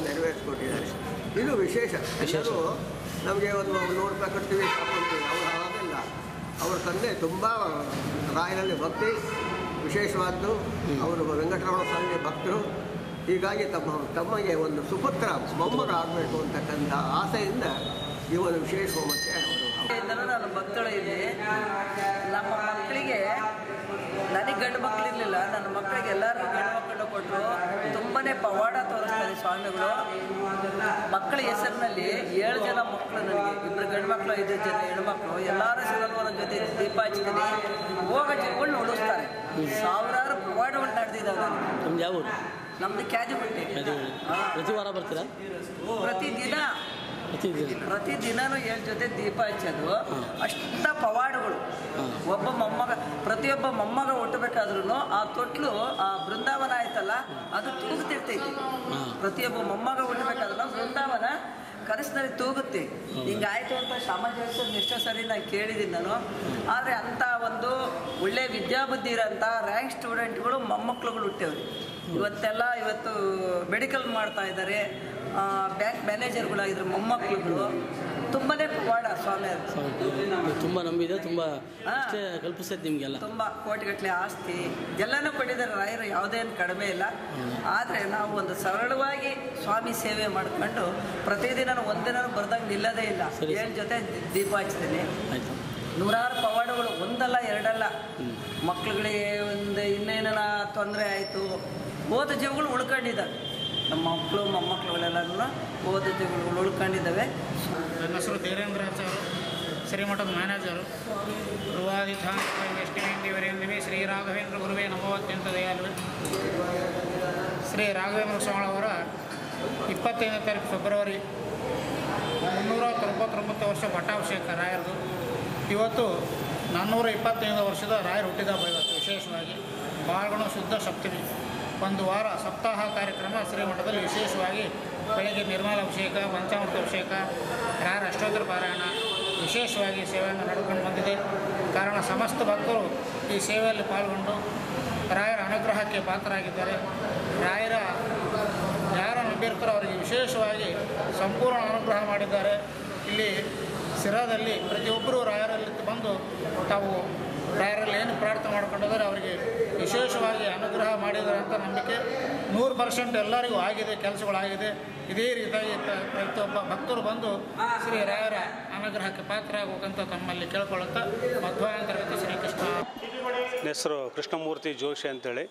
ಇದು ವಿಶೇಷ. ಎಲ್ಲರೂ ನಮಗೆ ಒಂದು 100 ರೂಪಾಯಿ ಕೊಡ್ತೀವಿ ತಗೊಳ್ತೀವಿ, ಅವ್ರು ಹಾಗೆಲ್ಲ. ಅವ್ರ ತಂದೆ ತುಂಬ ರಾಯರಲ್ಲಿ ಭಕ್ತಿ ವಿಶೇಷವಾದ್ದು. ಅವರು ವೆಂಕಟರಮಣ ಸ್ವಾಮಿ ಭಕ್ತರು. ಹೀಗಾಗಿ ತಮಗೆ ಒಂದು ಸುಪುತ್ರ ಮೊಮ್ಮಗ ಆಗಬೇಕು ಅಂತಕ್ಕಂಥ ಆಸೆಯಿಂದ ಈ ಒಂದು ವಿಶೇಷ ಹೋಮಕ್ಕೆ ಅವರು ನನ್ನ ಮಕ್ಕಳು ಇಲ್ಲಿ ನಮ್ಮ ಮಕ್ಕಳಿಗೆ ನನಗೆ ಗಂಡು ಮಕ್ಕಳಿರಲಿಲ್ಲ, ನನ್ನ ಮಕ್ಕಳಿಗೆ ಎಲ್ಲರಿಗೂ ಗಂಡು ಮಕ್ಕಳನ್ನು ಕೊಟ್ಟರು. ತುಂಬಾ ಪವಾಡ ತೋರಿಸ್ತಾರೆ ಸ್ವಾಮಿಗಳು. ಮಕ್ಕಳ ಹೆಸರಿನಲ್ಲಿ 7 ಜನ ಮಕ್ಕಳು, ನನಗೆ 2 ಗಂಡು ಮಕ್ಕಳು 5 ಜನ ಹೆಣ್ಮಕ್ಳು. ಎಲ್ಲರ ಹೆಸರಲ್ಲೂ ಒಂದೊಂದು ಜೊತೆ ದೀಪ ಹಚ್ಚಿದ್ದೀನಿ. ಹೋಗ ಜನಗಳನ್ನ ಉಳಿಸ್ತಾರೆ. ಸಾವಿರಾರು ಪವಾಡಗಳು ನಡೆದಿದ್ದಾವೆ. ನಮ್ದು ಯಾವ ಊರು? ನಮ್ದು ಕ್ಯಾಜುಗುಂಟೆ. ಪ್ರತಿ ವಾರ ಬರ್ತೀರಾ? ಪ್ರತಿದಿನನೂ 7 ಜೊತೆ ದೀಪ ಹಚ್ಚೋದು. ಅಷ್ಟ ಪವಾಡಗಳು. ಪ್ರತಿಯೊಬ್ಬ ಮೊಮ್ಮಗ ಹುಟ್ಟಬೇಕಾದ್ರೂ ಆ ತೊಟ್ಲು, ಆ ಬೃಂದಾವನ ಆಯ್ತಲ್ಲ, ಅದು ತೂಗುತ್ತಿರ್ತೈತಿ. ಪ್ರತಿಯೊಬ್ಬ ಮೊಮ್ಮಗ ಹುಟ್ಟಬೇಕಾದ್ರೂ ಬೃಂದಾವನ ಕನಸಿನಲ್ಲಿ ತೂಗುತ್ತೆ. ಹಿಂಗಾಯ್ತು ಅಂತ ಸಮಾಜ ಎಷ್ಟೋ ಸರಿ ನಾನು ಕೇಳಿದ್ದೀನಿ ನಾನು. ಆದರೆ ಅಂಥ ಒಂದು ಒಳ್ಳೆ ವಿದ್ಯಾಬುದ್ಧಿ ಇರೋಂಥ ರ್ಯಾಂಕ್ ಸ್ಟೂಡೆಂಟ್ಗಳು ಮೊಮ್ಮಕ್ಕಳುಗಳು ಹುಟ್ಟೇವ್ರಿ. ಇವತ್ತು ಮೆಡಿಕಲ್ ಮಾಡ್ತಾ ಇದ್ದಾರೆ, ಬ್ಯಾಂಕ್ ಮ್ಯಾನೇಜರ್ಗಳಾಗಿದ್ರು ಮೊಮ್ಮಕ್ಕಳುಗಳು. ತುಂಬಾ ಪವಾಡ ಸ್ವಾಮಿ. ತುಂಬ ನಂಬಿದೆ, ತುಂಬ ಕಲ್ಪಿಸ್ತೈತೆ ನಿಮಗೆಲ್ಲ. ತುಂಬ ಕೋಟಿಗಟ್ಟಲೆ ಆಸ್ತಿ ಎಲ್ಲನೂ ಕೊಟ್ಟಿದ್ದಾರೆ ರಾಯರು, ಯಾವುದೇನು ಕಡಿಮೆ ಇಲ್ಲ. ಆದರೆ ನಾವು ಒಂದು ಸರಳವಾಗಿ ಸ್ವಾಮಿ ಸೇವೆ ಮಾಡ್ಕೊಂಡು ಪ್ರತಿದಿನ ಒಂದಿನ ಬರ್ದಂಗೆ ನಿಲ್ಲದೇ ಇಲ್ಲ. 7 ಜೊತೆ ದೀಪ ಹಚ್ತೀನಿ. ನೂರಾರು ಪವಾಡಗಳು, ಒಂದಲ್ಲ ಎರಡಲ್ಲ. ಮಕ್ಳುಗಳಿಗೆ ಒಂದು ಇನ್ನೇನ ತೊಂದರೆ ಆಯಿತು, ಹೋದ ಜೀವಗಳು ಉಳ್ಕೊಂಡಿದ್ದಾವೆ. ನಮ್ಮ ಮಕ್ಕಳು ಮೊಮ್ಮಕ್ಕಳುಗಳೆಲ್ಲರೂ ಹೋದ ಜೀವಗಳು ಉಳ್ಕೊಂಡಿದ್ದಾವೆ. ನನ್ನ ಹೆಸರು ಧೀರೇಂದ್ರಾಚಾರ್ಯ, ಶ್ರೀಮಠದ ಮ್ಯಾನೇಜರು. ಧ್ರುವಾದಿಧಾನಿವರೆಂದಿವೆ ಶ್ರೀ ರಾಘವೇಂದ್ರ ಗುರುವೇ ನಮೋ ಅತ್ಯಂತ ದಯಾಳುವೆ. ಶ್ರೀ ರಾಘವೇಂದ್ರ ಸ್ವಾಮಿಯವರ 25ನೇ ತಾರೀಕು ಫೆಬ್ರವರಿ 399 ವರ್ಷ ಪಟ್ಟಾಭಿಷೇಕ ರಾಯರದು. ಇವತ್ತು 425 ವರ್ಷದ ರಾಯರು ಹುಟ್ಟಿದ ಹಬ್ಬ. ಇವತ್ತು ವಿಶೇಷವಾಗಿ ಪಾಲ್ಗುಣ ಶುದ್ಧ ಸಪ್ತಮಿ. ಒಂದು ವಾರ ಸಪ್ತಾಹ ಕಾರ್ಯಕ್ರಮ ಶ್ರೀಮಠದಲ್ಲಿ ವಿಶೇಷವಾಗಿ ಬೆಳಗ್ಗೆ ನಿರ್ಮಲಾಭಿಷೇಕ, ಪಂಚಾಮೃತ ಅಭಿಷೇಕ, ರಾಯರ ಅಷ್ಟೋತ್ತರ ಪಾರಾಯಣ ವಿಶೇಷವಾಗಿ ಸೇವೆಯನ್ನು ನಡೆದುಕೊಂಡು ಬಂದಿದೆ. ಕಾರಣ ಸಮಸ್ತ ಭಕ್ತರು ಈ ಸೇವೆಯಲ್ಲಿ ಪಾಲ್ಗೊಂಡು ರಾಯರ ಅನುಗ್ರಹಕ್ಕೆ ಪಾತ್ರರಾಗಿದ್ದಾರೆ. ರಾಯರ ಯಾರ ನಂಬಿರ್ತಾರೋ ಅವರಿಗೆ ವಿಶೇಷವಾಗಿ ಸಂಪೂರ್ಣ ಅನುಗ್ರಹ ಮಾಡಿದ್ದಾರೆ. ಇಲ್ಲಿ ಸಿರಾದಲ್ಲಿ ಪ್ರತಿಯೊಬ್ಬರೂ ರಾಯರಲ್ಲಿ ಬಂದು ತಾವು ರಾಯರಲ್ಲಿ ಏನು ಪ್ರಾರ್ಥನೆ ಮಾಡ್ಕೊಂಡಿದ್ದಾರೆ ಅವರಿಗೆ ವಿಶೇಷವಾಗಿ ಅನುಗ್ರಹ ಮಾಡಿದ್ದಾರೆ ಅಂತ ನಂಬಿಕೆ 100% ಎಲ್ಲರಿಗೂ ಆಗಿದೆ, ಕೆಲಸಗಳಾಗಿದೆ. ಇದೇ ರೀತಿಯಾಗಿ ಪ್ರತಿಯೊಬ್ಬ ಭಕ್ತರು ಬಂದು ಶ್ರೀ ರಾಯರ ಅನುಗ್ರಹಕ್ಕೆ ಪಾತ್ರ ಆಗಬೇಕಂತ ತಮ್ಮಲ್ಲಿ ಕೇಳ್ಕೊಳ್ಳುತ್ತಾ ಮಧ್ವಾಂತರ್ಗತ ಶ್ರೀಕೃಷ್ಣ. ಹೆಸರು ಕೃಷ್ಣಮೂರ್ತಿ ಜೋಶಿ ಅಂತೇಳಿ.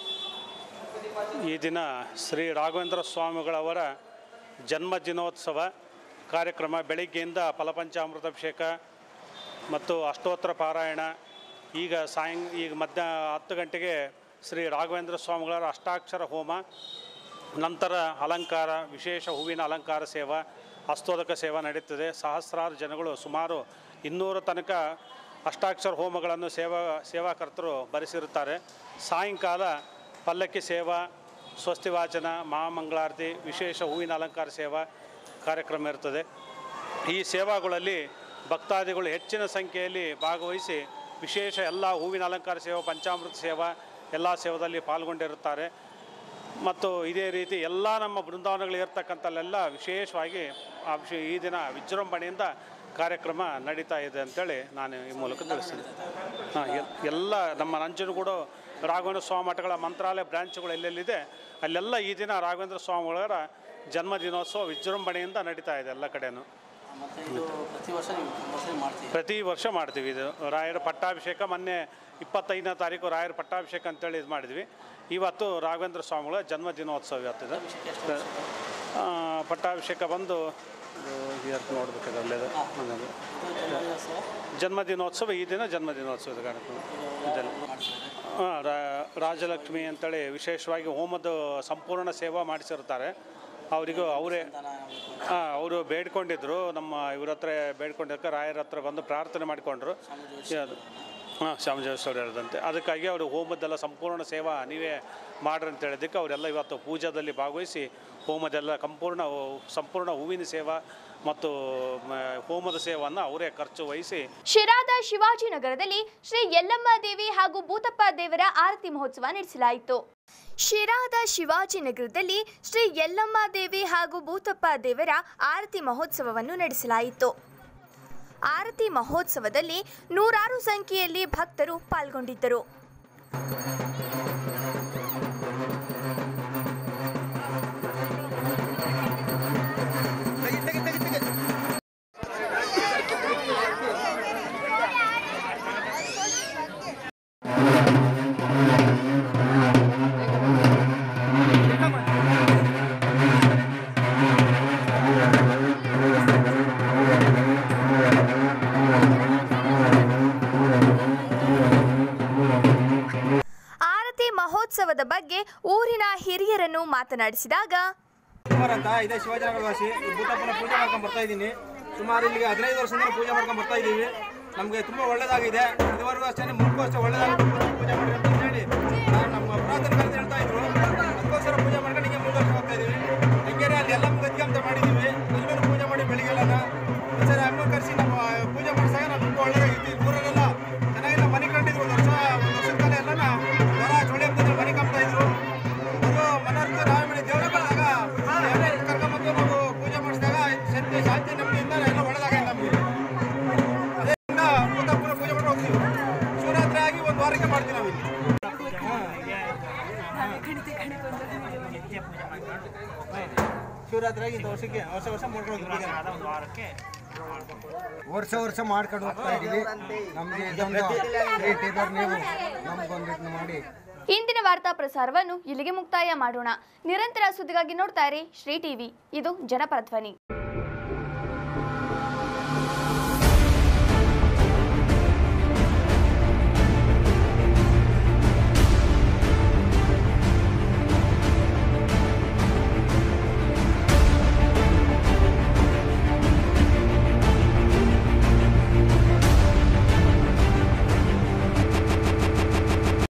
ಈ ದಿನ ಶ್ರೀ ರಾಘವೇಂದ್ರ ಸ್ವಾಮಿಗಳವರ ಜನ್ಮದಿನೋತ್ಸವ ಕಾರ್ಯಕ್ರಮ ಬೆಳಿಗ್ಗೆಯಿಂದ ಫಲಪಂಚಾಮೃತಾಭಿಷೇಕ ಮತ್ತು ಅಷ್ಟೋತ್ತರ ಪಾರಾಯಣ. ಈಗ ಮಧ್ಯ 10 ಗಂಟೆಗೆ ಶ್ರೀ ರಾಘವೇಂದ್ರ ಸ್ವಾಮಿಗಳವರ ಅಷ್ಟಾಕ್ಷರ ಹೋಮ, ನಂತರ ಅಲಂಕಾರ, ವಿಶೇಷ ಹೂವಿನ ಅಲಂಕಾರ ಸೇವಾ, ಹಸ್ತೋದಕ ಸೇವಾ ನಡೀತದೆ. ಸಹಸ್ರಾರು ಜನಗಳು, ಸುಮಾರು 200 ತನಕ ಅಷ್ಟಾಕ್ಷರ ಹೋಮಗಳನ್ನು ಸೇವಾಕರ್ತರು ಭರಿಸಿರುತ್ತಾರೆ. ಸಾಯಂಕಾಲ ಪಲ್ಲಕ್ಕಿ ಸೇವಾ, ಸ್ವಸ್ತಿ ವಾಚನ, ಮಹಾಮಂಗಳಾರತಿ, ವಿಶೇಷ ಹೂವಿನ ಅಲಂಕಾರ ಸೇವಾ ಕಾರ್ಯಕ್ರಮ ಇರ್ತದೆ. ಈ ಸೇವಾಗಳಲ್ಲಿ ಭಕ್ತಾದಿಗಳು ಹೆಚ್ಚಿನ ಸಂಖ್ಯೆಯಲ್ಲಿ ಭಾಗವಹಿಸಿ ವಿಶೇಷ ಎಲ್ಲ ಹೂವಿನ ಅಲಂಕಾರ ಸೇವಾ, ಪಂಚಾಮೃತ ಸೇವಾ ಎಲ್ಲ ಸೇವಾದಲ್ಲಿ ಪಾಲ್ಗೊಂಡಿರುತ್ತಾರೆ. ಮತ್ತು ಇದೇ ರೀತಿ ಎಲ್ಲ ನಮ್ಮ ಬೃಂದಾವನಗಳಿರ್ತಕ್ಕಂಥಲ್ಲೆಲ್ಲ ವಿಶೇಷವಾಗಿ ಈ ದಿನ ವಿಜೃಂಭಣೆಯಿಂದ ಕಾರ್ಯಕ್ರಮ ನಡೀತಾ ಇದೆ ಅಂತೇಳಿ ನಾನು ಈ ಮೂಲಕ ತಿಳಿಸ್ತೀನಿ. ಎಲ್ಲ ನಮ್ಮ ನಂಜನಗೂಡು ರಾಘವೇಂದ್ರ ಸ್ವಾಮಿ ಮಠಗಳ ಮಂತ್ರಾಲಯ ಬ್ರಾಂಚ್ಗಳು ಎಲ್ಲೆಲ್ಲಿದೆ ಅಲ್ಲೆಲ್ಲ ಈ ದಿನ ರಾಘವೇಂದ್ರ ಸ್ವಾಮಿಗಳವರ ಜನ್ಮದಿನೋತ್ಸವ ವಿಜೃಂಭಣೆಯಿಂದ ನಡೀತಾ ಇದೆ ಎಲ್ಲ ಕಡೆಯೂ. ಪ್ರತಿ ವರ್ಷ ಮಾಡ್ತೀವಿ. ಇದು ರಾಯರ ಪಟ್ಟಾಭಿಷೇಕ ಮೊನ್ನೆ 25ನೇ ತಾರೀಕು ರಾಯರ ಪಟ್ಟಾಭಿಷೇಕ ಅಂತೇಳಿ ಇದು ಮಾಡಿದ್ವಿ. ಇವತ್ತು ರಾಘವೇಂದ್ರ ಸ್ವಾಮಿಗಳ ಜನ್ಮದಿನೋತ್ಸವ ಇವತ್ತಿದೆ. ಪಟ್ಟಾಭಿಷೇಕ ಬಂದು ನೋಡ್ಬೇಕಾದ್ರೆ ಅಲ್ಲೇದು ಜನ್ಮದಿನೋತ್ಸವ, ಈ ದಿನ ಜನ್ಮದಿನೋತ್ಸವದ ಕಾರ್ಯಕ್ರಮ ಇದೆಲ್ಲ. ರಾಜಲಕ್ಷ್ಮಿ ಅಂತೇಳಿ ವಿಶೇಷವಾಗಿ ಹೋಮದ ಸಂಪೂರ್ಣ ಸೇವಾ ಮಾಡಿಸಿರ್ತಾರೆ. ಅವರಿಗೂ ಅವರು ಬೇಡ್ಕೊಂಡಿದ್ರು, ನಮ್ಮ ಇವ್ರ ಹತ್ರ ಬೇಡ್ಕೊಂಡಿದ್ದಕ್ಕೆ ರಾಯರ ಹತ್ರ ಬಂದು ಪ್ರಾರ್ಥನೆ ಮಾಡಿಕೊಂಡ್ರು. ಶ್ಯಾಮಜೇಶ್ವರ ಹೇಳಿದಂತೆ ಅದಕ್ಕಾಗಿ ಅವರು ಹೋಮದ್ದೆಲ್ಲ ಸಂಪೂರ್ಣ ಸೇವಾ ನೀವೇ ಮಾಡ್ರಿ ಅಂತ ಹೇಳಿದ್ದಕ್ಕೆ ಅವರೆಲ್ಲ ಇವತ್ತು ಪೂಜಾದಲ್ಲಿ ಭಾಗವಹಿಸಿ ಹೋಮದೆಲ್ಲ ಸಂಪೂರ್ಣ ಹೂವಿನ ಸೇವಾ ಮತ್ತು ಹೋಮದ ಸೇವೆಯನ್ನು ಅವರೇ ಖರ್ಚು ವಹಿಸಿ. ಶಿರಾದ ಶಿವಾಜಿನಗರದಲ್ಲಿ ಶ್ರೀ ಯಲ್ಲಮ್ಮ ದೇವಿ ಹಾಗೂ ಭೂತಪ್ಪ ದೇವರ ಆರತಿ ಮಹೋತ್ಸವ ನಡೆಸಲಾಯಿತು. ಶಿರಾದ ಶಿವಾಜಿನಗರದಲ್ಲಿ ಶ್ರೀ ಯಲ್ಲಮ್ಮ ದೇವಿ ಹಾಗೂ ಭೂತಪ್ಪ ದೇವರ ಆರತಿ ಮಹೋತ್ಸವವನ್ನು ನಡೆಸಲಾಯಿತು. ಆರತಿ ಮಹೋತ್ಸವದಲ್ಲಿ ನೂರಾರು ಸಂಖ್ಯೆಯಲ್ಲಿ ಭಕ್ತರು ಪಾಲ್ಗೊಂಡಿದ್ದರು. ಮಹೋತ್ಸವದ ಬಗ್ಗೆ ಊರಿನ ಹಿರಿಯರನ್ನು ಮಾತನಾಡಿಸಿದಾಗ ಇದೇ ಶಿವಾಜಿನಗರ ವಾಸಿ ಭೂತಪ್ಪನ ಪೂಜೆ ಮಾಡ್ಕೊಂಡು ಬರ್ತಾ ಇದ್ದೀನಿ. ಸುಮಾರು ಇಲ್ಲಿಗೆ 15 ವರ್ಷದಿಂದ ಪೂಜೆ ಮಾಡ್ಕೊಂಡು ಬರ್ತಾ ಇದ್ದೀವಿ. ನಮಗೆ ತುಂಬ ಒಳ್ಳೆಯದಾಗಿದೆ. ಇದುವರೆಗೂ ಅಷ್ಟೇ ಮುಂದಕ್ಕೂ ಅಷ್ಟೇ ಒಳ್ಳೆಯದಾಗುತ್ತೆ ಪೂಜೆ ಮಾಡಿ ಅಂತ ಹೇಳಿ ನಮ್ಮ ಪುರಾತನ ಕಾಲದ ಹೇಳ್ತಾ ಇದ್ರು. ಅದಕ್ಕೋಸ್ಕರ ಪೂಜೆ ಮಾಡ್ಕೊಂಡು ಹಿಂಗೆ ಮುಂದುವರ್ಸ್ಕೊಂಡು ಹೋಗ್ತಾ ಇದ್ದೀವಿ. ಹಿಂಗೇನೆ ಅಲ್ಲಿ ಎಲ್ಲ ಗದ್ಗೆ ಅಂತ ಮಾಡಿದ್ದೀವಿ. ಎಲ್ಲರೂ ಪೂಜೆ ಮಾಡಿ ಬೆಳಿಗ್ಗೆಲ್ಲ ಸರಿ ಅಮ್ಮ ಕರೆಸಿ ನಮ್ಮ ಪೂಜೆ ಮಾಡಿಸಿದಾಗ ನಾವು ತುಂಬ ಒಳ್ಳೆಯದಾಗಿತ್ತು. ಊರಲ್ಲೆಲ್ಲ ಚೆನ್ನಾಗೆಲ್ಲ ಮನೆ ಕಂಡಿದ್ರು. ಒಂದು ವರ್ಷದ ಕಾಲ ಎಲ್ಲ ಹೊರ ಚೋಳಿ ಹಬ್ಬದಲ್ಲಿ ಮನೆ ಕಂಬ್ತಾ ಇದ್ರು. ಅದು ಮನರ್ತು ರಾಮಣಿ ದೇವರುಗಳಾಗ ಕರ್ಕೊಂಬಂದು ನಾವು ಪೂಜೆ ಮಾಡಿಸಿದಾಗ ಶಾಂತಿ ನೆಮ್ಮದಿಯಿಂದ ಎಲ್ಲ ಒಳ್ಳೆದಾಗೈತೆ ನಮಗೆ. ಅದರಿಂದ ಭೂತಪ್ಪನ ಪೂಜೆ ಮಾಡಿ ಹೋಗ್ತೀವಿ. ಶಿವರಾತ್ರಿ ಆಗಿ ಒಂದು ವಾರಕ್ಕೆ ಮಾಡ್ತೀವಿ ನಾವು ಇಲ್ಲಿ. ಶಿವರಾತ್ರಿ ಆಗಿ ವರ್ಷಕ್ಕೆ ವರ್ಷ ಮಾಡ್ಕೊಂಡು ವರ್ಷ ಮಾಡ್ಕೊಂಡು ಹೋಗ್ತಾ ಇದೀವಿ. ನಮಗೆ ನೀವು ನಮಗೊಂದು ಮಾಡಿ. ಇಂದಿನ ವಾರ್ತಾ ಪ್ರಸಾರವನ್ನು ಇಲ್ಲಿಗೆ ಮುಕ್ತಾಯ ಮಾಡೋಣ. ನಿರಂತರ ಸುದ್ದಿಗಾಗಿ ನೋಡ್ತಾ ಇರಿ ಶ್ರೀ ಟಿವಿ. ಇದು ಜನಪರ ಧ್ವನಿ.